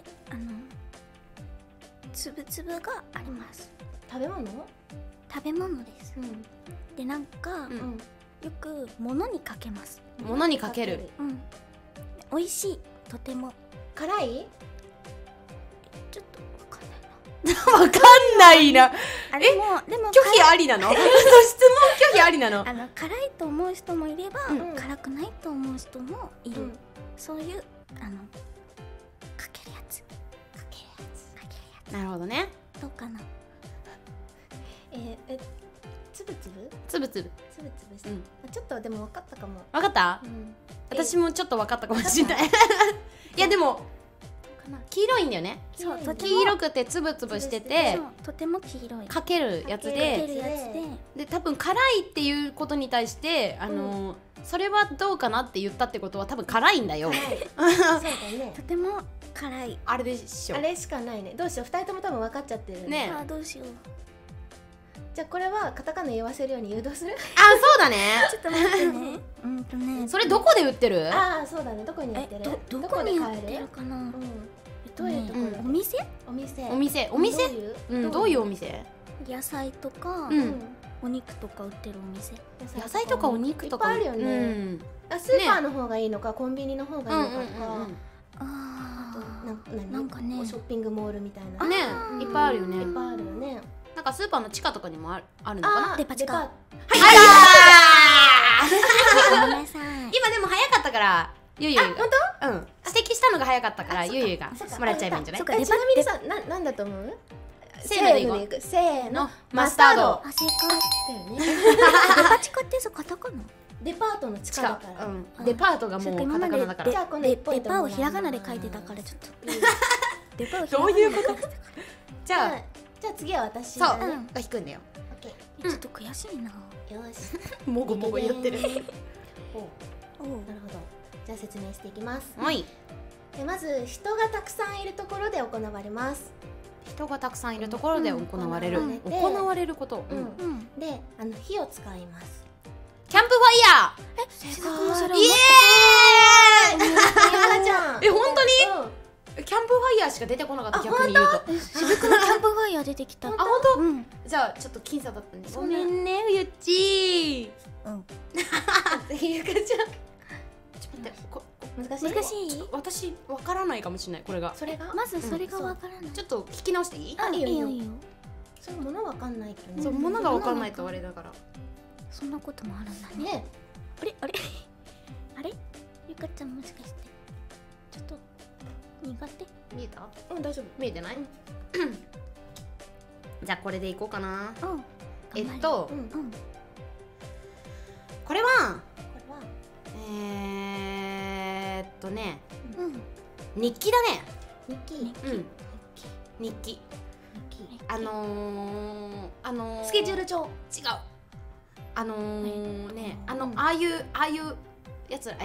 つぶつぶがあります。 食べ物？ 食べ物です。でなんかよく物にかけます。 物にかける。 美味しい。とても辛い？ ちょっとわかんないな。 わかんないな。 でも拒否ありなの？質問拒否ありなの？ 辛いと思う人もいれば辛くないと思う人もいる。そういうかけるやつ。 なるほどね。 どうかな。 つぶつぶ？ つぶつぶ。 つぶつぶして。ちょっとでも分かったかも。 わかった？私もちょっとわかったかもしれない。いやでも黄色いんだよね。 そう、 黄色くてつぶつぶしてて、 とても黄色い。 かけるやつで多分辛いっていうことに対してそれはどうかなって言ったってことは多分辛いんだよ。 そうだね。 とても辛い。 あれでしょ。 あれしかないね。どうしよう、2人とも多分分かっちゃってるね。 あ、どうしよう。 じゃあこれはカタカナ言わせるように誘導する？ あ、そうだね。 ちょっと待ってね。 それどこで売ってる？ ああ、そうだね。どこに売ってる？ どこに売ってるかな。 どういうところ？ お店？ お店。どういうお店？ 野菜とかお肉とか売ってるお店。 野菜とかお肉とかいっぱいあるよね。スーパーの方がいいのかコンビニの方がいいのかとか。 なんかね、 ショッピングモールみたいなね、いっぱいあるよね。 いっぱいあるよね。 なんかスーパーの地下とかにもあるのかな。 デパ地下。 今でも早かったからゆいゆいが指摘したのが早かったからゆいゆいがもらっちゃえばいいんじゃない？ ちなみにさ、なんだと思う？ せーのでいこう。 せーの、 マスタード。 あ、正解だよね。 デパ地下ってさ、カタカナ？ デパートの地下だから。 デパートがもうカタカナだから。 じゃあこの1ポイントデパをひらがなで書いてたからちょっと。デパをどういうこと？じゃあ次は私がが引くんだよ。 ちょっと悔しいな。 よし。 もごもご言ってる。 なるほど。じゃあ説明していきます。 はい。 まず人がたくさんいるところで行われます。 人がたくさんいるところで行われる。行われること。 で、火を使います。 キャンプファイヤー。 正解。 イエーイ。本当に？キャンプファイヤーしか出てこなかった。逆に言うと。 しずくのキャンプファイヤー出てきた。 あ、本当？じゃあちょっと僅差だったね。ごめんね、ゆっちー。ゆかちゃん。ちょっと待って。 難しい？ 私わからないかもしれない。これが。 それが？ まずそれがわからない。 ちょっと聞き直していい？ あ、いいよいいよ。 それ物わかんないとね。 そう、物がわかんないとあれだから。 そんなこともあるんだね。あれゆかちゃんもしかしてちょっと苦手？ 見えた？ 大丈夫。 見えてない？じゃあこれでいこうかな。これは日記だね。 日記。 日記。 スケジュール帳。 違う。ああいうやつ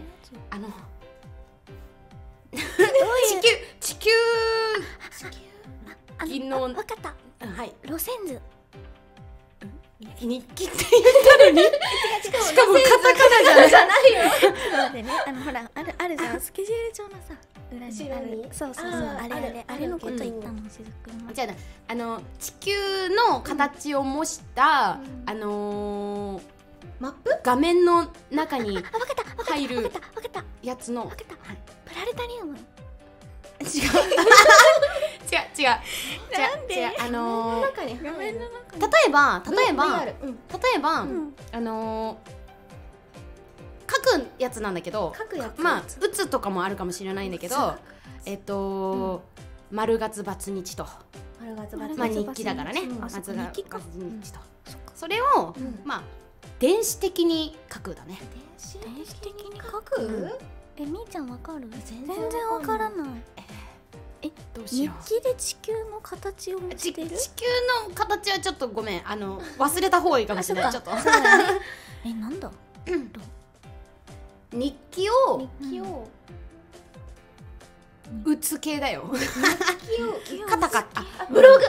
地球儀のわかった。 はい。 路線図。 日記って言ったのに。しかもカタカナじゃないよ。 でね、ほらあるじゃん、スケジュール帳のさ裏にある。そうあれのこと言ったのしずくん。 じゃあ地球の形を模したマップ？ 画面の中に入るやつの。 プラネタリウム。 違う。例えば書くやつなんだけど、まあ打つとかもあるかもしれないんだけど、丸月×日と、まあ日記だからね、丸月×日と、それをまあ電子的に書くだね。 電子的に書く？みーちゃんわかる？全然わからない。 どう日記で地球の形を地球してる。 の形はちょっとごめん忘れた方がいいかもしれないちょっとそうだね。なんだ。 日記を日記を打つ系だよカタカタブログ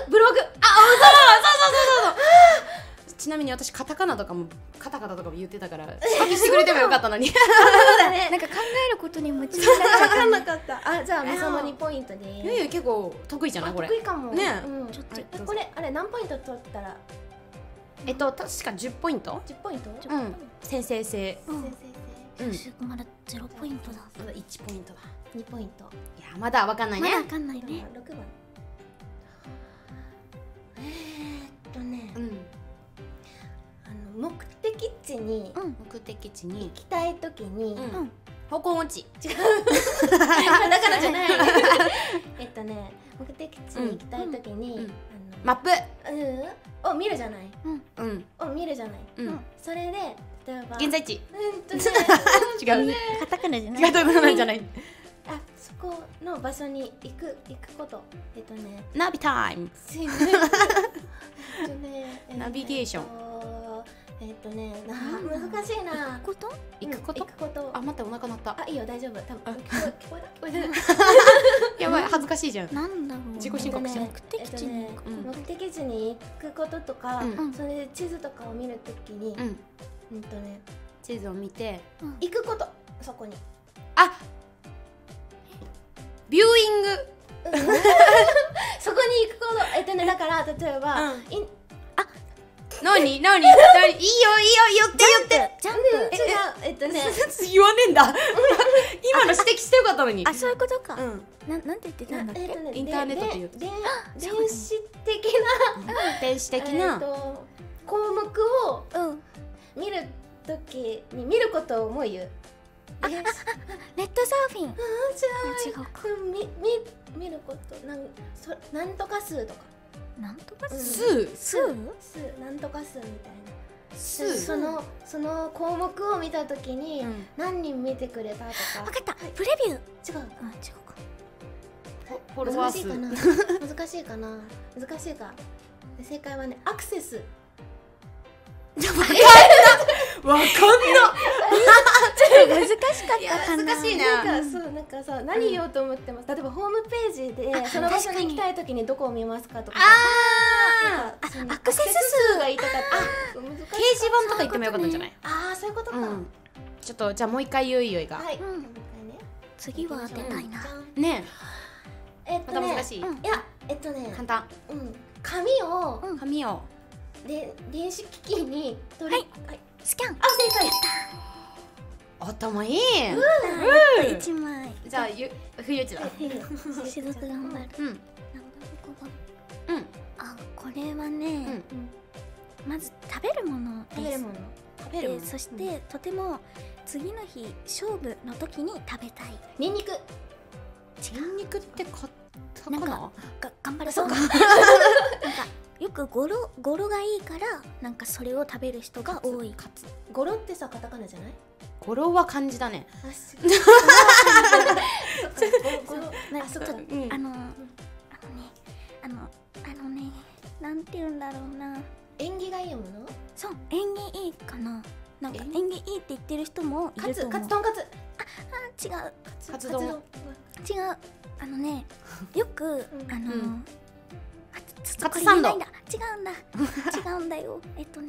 ちなみに私カタカナとかもカタカタとかも言ってたから指摘してくれてもよかったのになんか考えることに夢中になっちゃ分ったかんなかった。あ、じゃあみその2ポイントで。 いやいや結構得意じゃないこれ得意かも。 ねうんちょっとこれあれ何ポイント取ったら確か10ポイント 10ポイント？ うん先生性うんうんまだ0ポイントだ。 まだ1ポイントだ 2ポイント。 いやまだわかんないねまだわかんないね。 6番。 うん目的地に目的地に行きたいときに、 うん方向音痴だからじゃない目的地に行きたいときに、 マップを見るじゃない、 うんを見るじゃない、 うんそれで例えば現在地違違うカタカナじゃない。 違うところじゃないあそこの場所に行くことナビタイムナビゲーション難しいなこと行くこと行くことあ待ってお腹鳴ったあいいよ大丈夫多分聞こえたやばい恥ずかしいじゃんなんだろう。 自己申告しちゃう目的地に行く。 目的地に行くこととか、 うんそれで地図とかを見るときに、 うん地図を見て行くことそこにあビューイングそこに行くことだから例えば、 何いいよ言ってジャンプ。 違う言わねえんだ今の指摘してよかったのにあ、そういうことか。 うんなんて言ってたんだっけ。 インターネットっていう電子的電子的な、 な項目を見るときに見ることも言うネットサーフィン。違うか。 見ることなんとか数とかなんとか数数なんとか数みたいな数その項目を見たときに、何人見てくれたとかわかった。プレビュー。 違う違うか。 フォロワー数難しいかな難しいかな難しいか正解はねアクセスわかんな難しかったかな。 難しいななんかさ何言おうと思っても例えばホームページでその場所に行きたいときにどこを見ますかとかアクセス数が言いたかった掲示板とか言ってもよかったんじゃないそういうことかちょっとじゃあもう一回ゆいゆいがはい次は当てたいな。 ねまた難しいいや簡単紙を紙を電子機器に取りスキャン。 正解頭いい 1枚。 じゃあ冬ちだしずく頑張る。 うんあ、これはね、まず食べるものです。でそしてとても次の日勝負の時に食べたい。 ニンニクニンニクってカタカナなんか頑張るそうか。なんかよく語呂がいいからなんかそれを食べる人が多い。 語呂ってさカタカナじゃない語呂は漢字だねそっか。なんて言うんだろうな。 縁起がいいものそう縁起いいかな。なんか縁起いいって言ってる人もいると思う。 とんかつ違うカツ丼違う。よくカツサンド違うんだよ。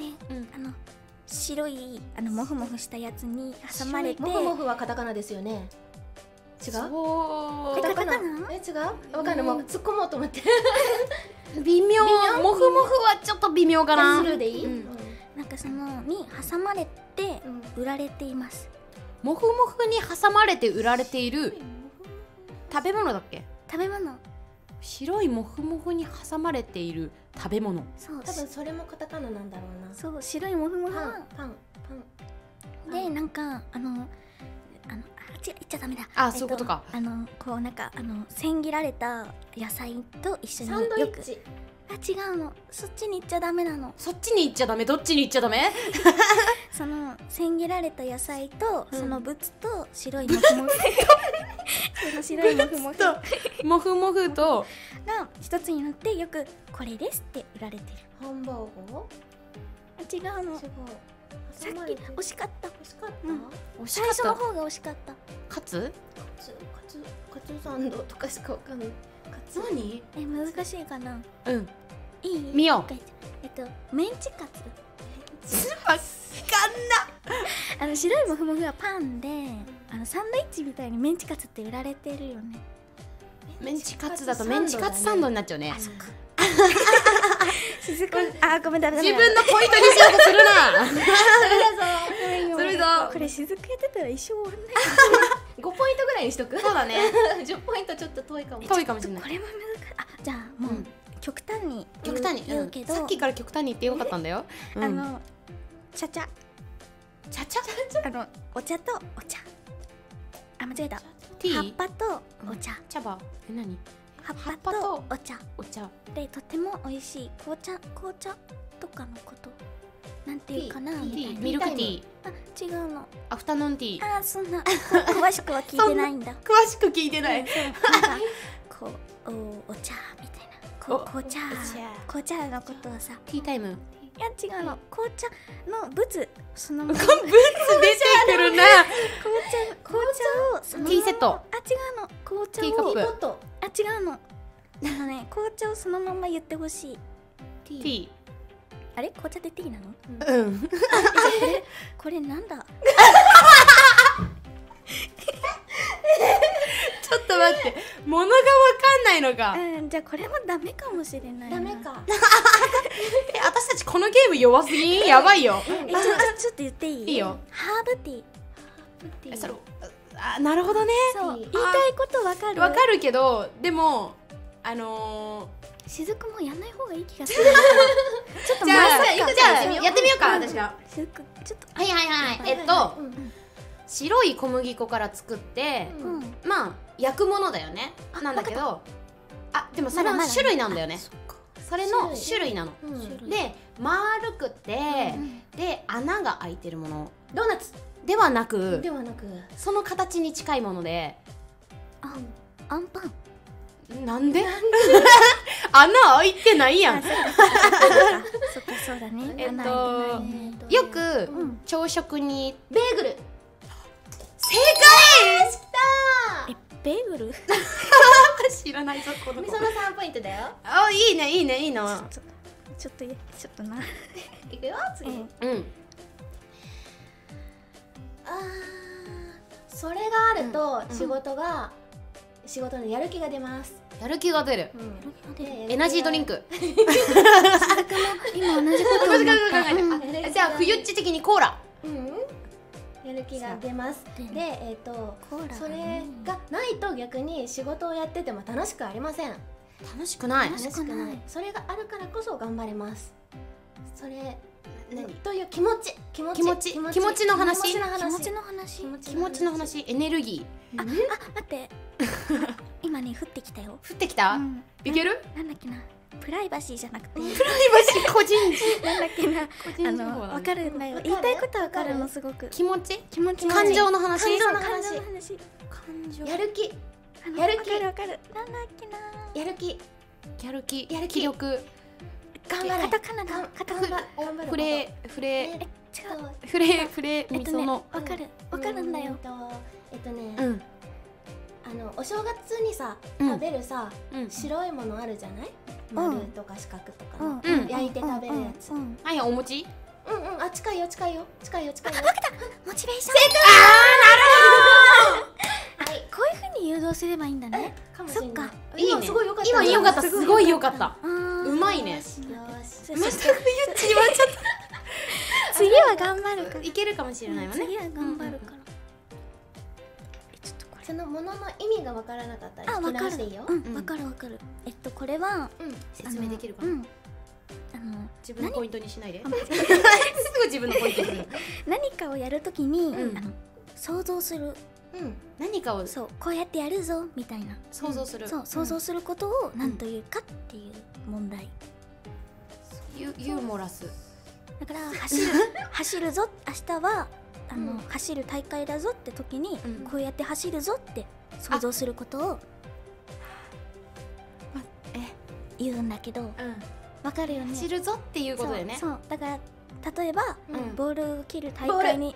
白いモフモフしたやつに挟まれて。 モフモフはカタカナですよね違うそうカタカナ？ 違うわかんないもう突っ込もうと思って微妙モフモフはちょっと微妙かなスルーでいいなんかに挟まれて売られています。 モフモフに挟まれて売られている食べ物だっけ食べ物。 白いモフモフに挟まれている食べ物そう多分それもカタカナなんだろうなそう白いモフモフはパンでなんか言っちゃダメだ。 そういうことかこうなんか千切られた野菜と一緒にサンドイよくッチ違うの、そっちに行っちゃダメなの。 そっちに行っちゃダメ、どっちに行っちゃダメ？ その千切られた野菜と、そのブツと白いモフモフその白いモフモフがモフモフと一つになってよくこれですって売られてる。 ハンバーガ違うの、 ー？違う。 さっき惜しかった。 惜しかった。 惜し最初かった。 の方が惜しかった。 カツ？ カツサンドとかしかわかんない。 何？ 難しいかな。 うん。 いい？ 見よう。メンチカツ。 わかんな。 白いモフモフはパンで、サンドイッチみたいにメンチカツって売られてるよね。 メンチカツだとメンチカツサンドになっちゃうね。 しずく、あ、ごめんだめだ自分のポイントにしようとするな。それぞ。 これしずくやってたら一生終わんない。 5ポイントぐらいにしとく。 そうだね。 10ポイントちょっと遠いかも。 遠いかもしれないこ。れも難しい。あ、じゃあもう極端に極端に言うけど、 さっきから極端に言ってよかったんだよ。 茶々、 ちゃちゃお茶とお茶。あ、間違えた。 ティー葉っぱとお茶。 茶葉。何？ 葉っ葉っぱとぱとお茶お茶。 でとても美味しい紅茶とかのことなんていうかなテみたいな。 ィー、ミルクティー、 あ、違うの。 アフタヌーンティー。 あ、そんな詳しくは聞いてないんだ。 詳しく聞いてない。 なんかこうお茶みたいな、紅茶のことをさ、 ティータイム。 いや違うの、紅茶のブツそのままブツ出てくるな。 紅茶をそのままティーセット。 あ、違うの、紅茶ティーカップ。 あ、違うの、ね、紅茶をそのまま言ってほしい。 ティー。 あれ、紅茶でティーなの？ うん。 これなんだ？ ちょっと待って、物がわかんないのか。 じゃあこれもダメかもしれないな。 ダメか。 私たちこのゲーム弱すぎん？やばいよ。 ちょっと言っていい？ いいよ。 ハーブティー。 それ、あ、なるほどね。 そう、言いたいことわかる？ わかるけど、でもしずくもやんない方がいい気がする。ちょっとじゃあまやってみようか、私が。 しずくちょっとはいはいはい。白い小麦粉から作って、まあ焼くものだよね。なんだけど、あ、でもそれの種類なんだよね。それの種類なの。で、丸くて、で穴が開いてるもの。 ドーナツではなく、その形に近いもので。 アンパン。 なんで？穴開いてないやん。 そっかそうだね。 よく朝食にベーグル。 正解！ ベーグル？ 知らないぞこの子。 みその3ポイントだよ。 あ、いいねいいねいいな。 ちょっとな。 いくよ、次。 うん。 それがあると仕事のやる気が出ます。 やる気が出る。エナジードリンク。 今同じこと思った。 じゃあ冬っち的にコーラ。 やる気が出ます。で、それがないと逆に仕事をやってても楽しくありません。 楽しくない。 それがあるからこそ頑張れます。それという気持ちの話。 気持ちの話。 エネルギー。 あ、待って。今ね、降ってきたよ。 降ってきた？いける？ なんだっけな。プライバシーじゃなくて。 プライバシー個人事。 なんだっけな。わかるんだよ。言いたいことわかるのすごく。 気持ち？ 感情の話。 やる気。 わかる。なんだっけな。 やる気。 気力。 頑張れ。カタカナだ。 フレみその。 わかるんだよ。 お正月にさ食べるさ白いものあるじゃない？丸とか四角とかの焼いて食べるやつ。 はい、お餅。 あ、近いよ。 モチベーション。 正解。 こういう風に誘導すればいいんだね。そっか。 いいね。 すごい良かった。 今良かった。すごい良かった。うまいね。 よし。 また冬っち言われちゃった。 次は頑張るから。 いけるかもしれないわね。 次は頑張るから。 そのものの意味がわからなかったら聞き直していいよ。 わかる。これは説明できるかな。自分のポイントにしないで。すぐ自分のポイントにする。 何かをやるときに想像する。 何かをそう、こうやってやるぞみたいな想像する。 そう、想像することを何というかっていう問題。 ユーモラス。 だから走るぞ、明日は走る大会だぞって時に、こうやって走るぞって想像することを言うんだけど、わかるよね。 走るぞっていうことでね。 そうだから例えば、ボールを切る大会に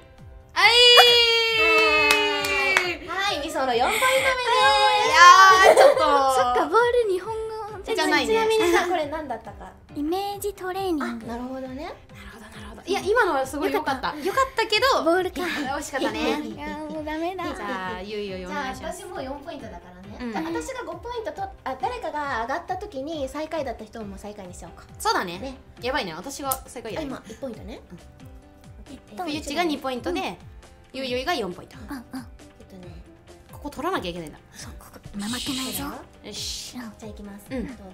はいみその4ポイント目でいやーちょっとそっか、ボール日本語じゃないね。 ちなみにさこれ何だったか。 イメージトレーニング。 なるほどね。 なるほど。いや今のはすごい良かった。良かったけどボールか。 惜しかったね。 いやもうダメだ。 じゃあゆいよいおじゃあ願いします。 私も4ポイントだからね。 うんじゃあ私が5ポイントと誰かが上がった時に最下位だった人をもう最下位にしちゃおうか。 そうだねね。 やばいね、私が正解や今1ポイントね。 ゆちが2ポイントでゆいよいが4ポイント。ここ取らなきゃいけないんだ。 そう、ここ怠けないぞ。 よし。 じゃあいきます。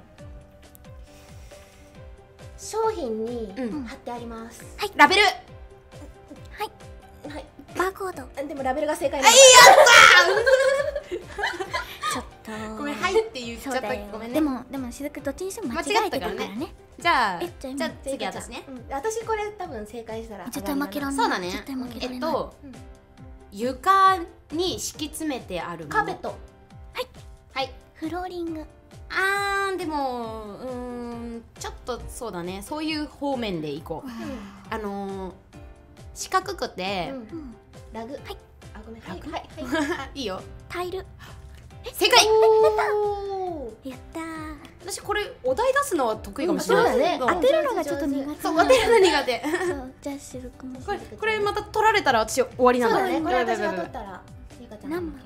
商品に貼ってあります。 ラベル。 はい。 バーコード。 でもラベルが正解なんだ。 ちょっとごめん、はいって言っちゃった。ごめんね。 でもしずくどっちにしても間違えてるからね。 じゃあじゃあ次私ね。 私これ多分正解したら絶対負けらんない。 そうだね。床に敷き詰めてあるもの。 カーペット。 はい。 フローリング。 でもちょっとそうだね、そういう方面でいこう。四角くてラグ。はい。あ、ごめん。はいいいよ。 タイル。 正解。 やったー。 私これお題出すのは得意かもしれない。 そうだね。 当てるのがちょっと苦手。 そう、当てるの苦手。 そう、じゃあしずくも。 これまた取られたら私終わりなんだ。 そうだね。これ私が取ったら何枚？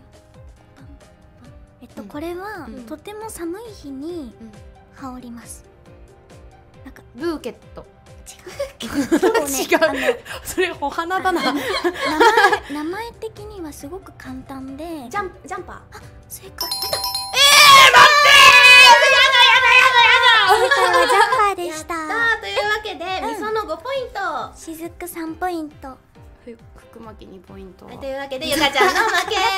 これはとても寒い日に羽織ります。なんかブーケット。 違う。 それお花だな。 名前的にはすごく簡単で。 ジャンパー。 あ、正解。 待って正解はジャンパーでした。 というわけでみその5ポイント、 しずく3ポイント。 福巻2ポイント。 というわけでゆかちゃんの負け。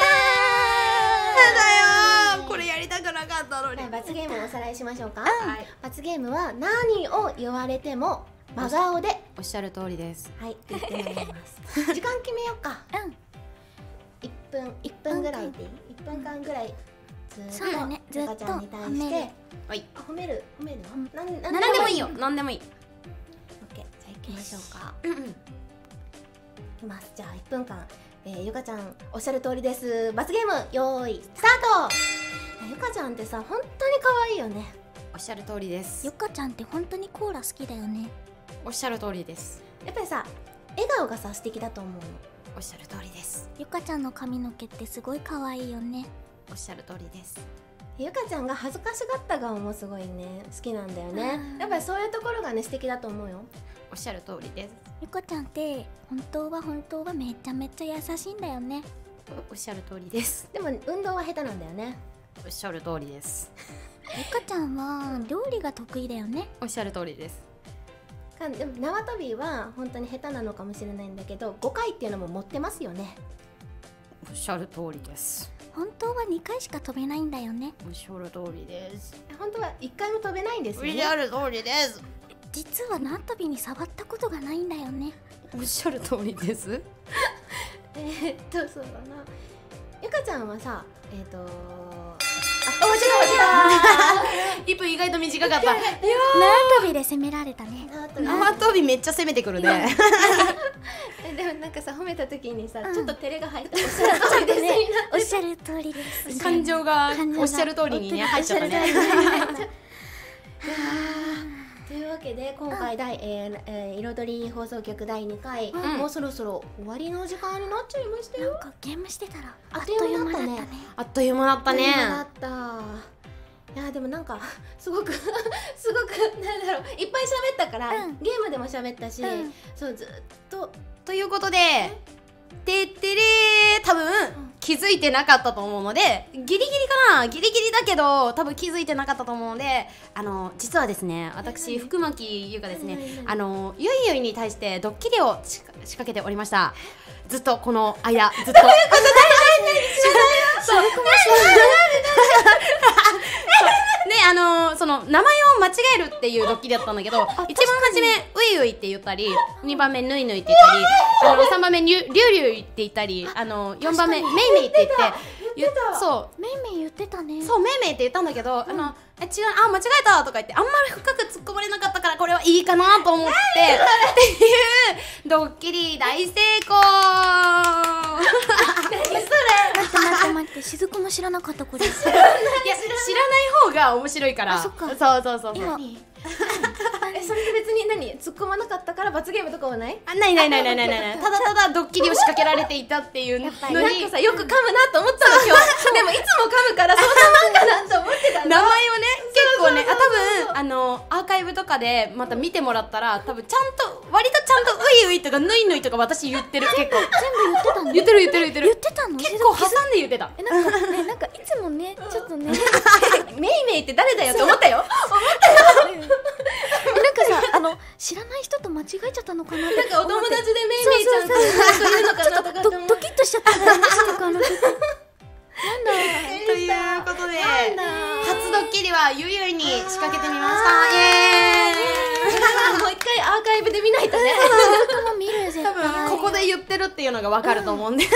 これやりたくなかったのに。 罰ゲームをおさらいしましょうか。罰ゲームは何を言われても真顔でおっしゃる通りです。 はい、言ってもらいます。時間決めようか。1分ぐらいでいい。1分間ぐらいずっとゆかちゃんに対して褒めるの？ 何でもいいよ。何でもいい。 オッケー、じゃあ行きましょうか。います。じゃあ1分間ゆかちゃんおっしゃる通りです。罰ゲームよーいスタート。ゆかちゃんってさ本当に可愛いよね。 おっしゃる通りです。 ゆかちゃんって本当にコーラ好きだよね。 おっしゃる通りです。 やっぱりさ笑顔がさ素敵だと思うの。 おっしゃる通りです。 ゆかちゃんの髪の毛ってすごい可愛いよね。 おっしゃる通りです。 ゆかちゃんが恥ずかしがった顔もすごいね好きなんだよね。やっぱりそういうところがね素敵だと思うよ。 おっしゃる通りです。 ゆかちゃんって本当はめちゃめちゃ優しいんだよね。 おっしゃる通りです。 でも運動は下手なんだよね。 おっしゃる通りです。 ゆかちゃんは料理が得意だよね。 おっしゃる通りです。 でも縄跳びは本当に下手なのかもしれないんだけど5回っていうのも持ってますよね。 おっしゃる通りです。 本当は2回しか飛べないんだよね。 おっしゃる通りです。 本当は1回も飛べないんですよね。 おっしゃる通りです。 実は縄跳びに触ったことがないんだよね。 おっしゃる通りです。 そうだな。ゆかちゃんはさ 1分意外と短かった。 縄跳びで攻められたね。 縄跳びめっちゃ攻めてくるね。 でもなんかさ褒めた時にさちょっと照れが入った。 おっしゃる通りです。 感情がおっしゃる通りにね入っちゃったね。 というわけで今回彩り放送局第2回もうそろそろ終わりの時間になっちゃいましたよ。 なんかゲームしてたらあっという間だったね。 あっという間だったね。 いやでもなんかすごくなんだろういっぱい喋ったからゲームでも喋ったしそうずっとということでてってれー多分気づいてなかったと思うのでギリギリかなギリギリだけど多分気づいてなかったと思うので実はですね私福巻優香ですねゆいゆいに対してドッキリを仕掛けておりました。ずっとこの間ずっとどういうことねその名前を間違えるっていうドッキリだったんだけど、一番初めういういって言ったり、2番目ぬいぬいって言ったり、3番目りゅうりゅうって言ったり、4番目めいめいって言って、そうめいめい言ってたね。 そうめいめいって言ったんだけど、違う、間違えたとか言って、あんまり深く突っ込まれなかったからこれはいいかなと思ってっていうドッキリ大成功。 待って、しずくも知らなかったこれ。いや、 知らない方が面白いから。 そっか。 そう今それで別に突っ込まなかったから罰ゲームとかはない？ ない。ただただドッキリを仕掛けられていたっていうのに、 なんかさ、よく噛むなと思ったの今日。でもいつも噛むからそんなもんかなと思ってたの。 名前をね、結構ね、多分アーカイブとかでまた見てもらったら、多分割とちゃんとういういとかぬいぬいとか私言ってる。結構全部言ってたの？ 言ってる言ってたの？ 結構挟んで言ってた。 なんかいつもね、ちょっとね、 めいめいって誰だよって思ったよ。 なんかさ、知らない人と間違えちゃったのかなって。 なんかお友達でめいめいちゃんって言うのかなとかって思って。 ドキッとしちゃったから、なんだということで、初ドッキリはゆゆいに仕掛けてみました。イエーイ。 もう一回アーカイブで見ないとね。 僕も見る絶対。 多分ここで言ってるっていうのがわかると思うんで。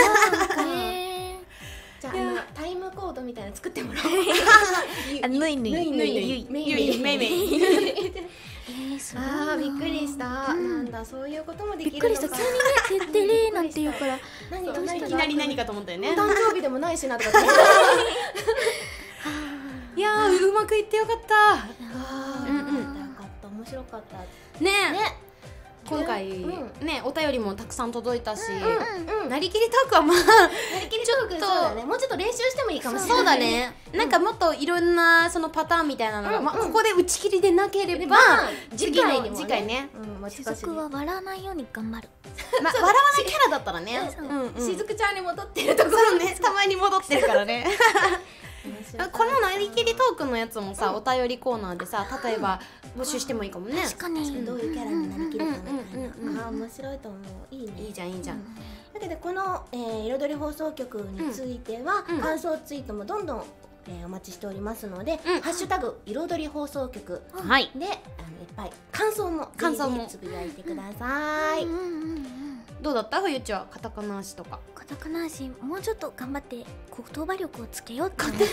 じゃあタイムコードみたいなの作ってもらおう。 ぬいぬいめいめい。ああ、びっくりした。なんだ、そういうこともできるのか。 びっくりした。急にね、てってれーなんて言うから、 いきなり何かと思ったよね。 誕生日でもないしなとか。 いやー、うまくいってよかった。 よかった、面白かったねえ。今回ね、お便りもたくさん届いたし、なりきりトークはまあなりきりトーク、そうだね、もうちょっと練習してもいいかもしれない。 そうだね。なんかもっといろんなそのパターンみたいなのが、まあここで打ち切りでなければ次回ね。 しずくは笑わないように頑張る。 まあ笑わないキャラだったらね。 しずくちゃんに戻ってるところね、たまに戻ってるからね。このなりきりトークのやつもさ、お便りコーナーでさ、例えば募集してもいいかもね。 確かに。 どういうキャラになりきるかみたいな。ああ、面白いと思う。いいね。 いいじゃん。 だけどこの彩り放送局については感想ツイートもどんどんお待ちしておりますので、ハッシュタグ彩り放送局でいっぱい感想もつぶやいてください。 どうだった？冬ちゃん、カタカナ足とか。 カタカナ足もうちょっと頑張って言葉力をつけようって思った。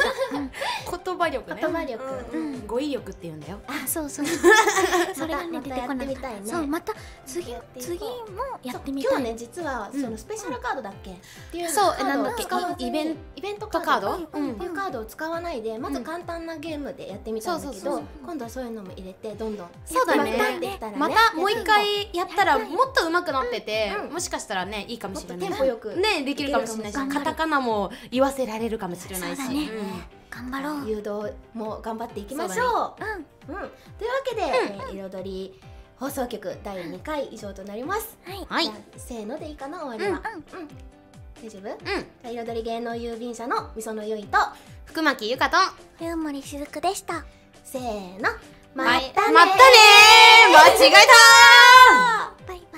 言葉力ね。 言葉力、 語彙力って言うんだよ。 あ、そうそれがね出てこなかった。そう、また次もやってみたい。 今日ね、実はそのスペシャルカードだっけっていうそう、なんだっけ、 イベントカードっていうカードを使わないで、まず簡単なゲームでやってみたんだけど、今度はそういうのも入れてどんどんそうだね。またもう一回やったらもっと上手くなってて、もしかしたらね、いいかもしれない。 テンポよくね、できるかもしれないし、カタカナも言わせられるかもしれないし。 頑張ろう。 誘導も頑張っていきましょう。というわけで彩り放送局第2回以上となります。 はい。 せーのでいいかな、終わりは。大丈夫？彩り芸能郵便社のみそのゆいと福巻ゆかと冬森しずくでした。 せーの、 またねー。間違えたー。 バイバイ。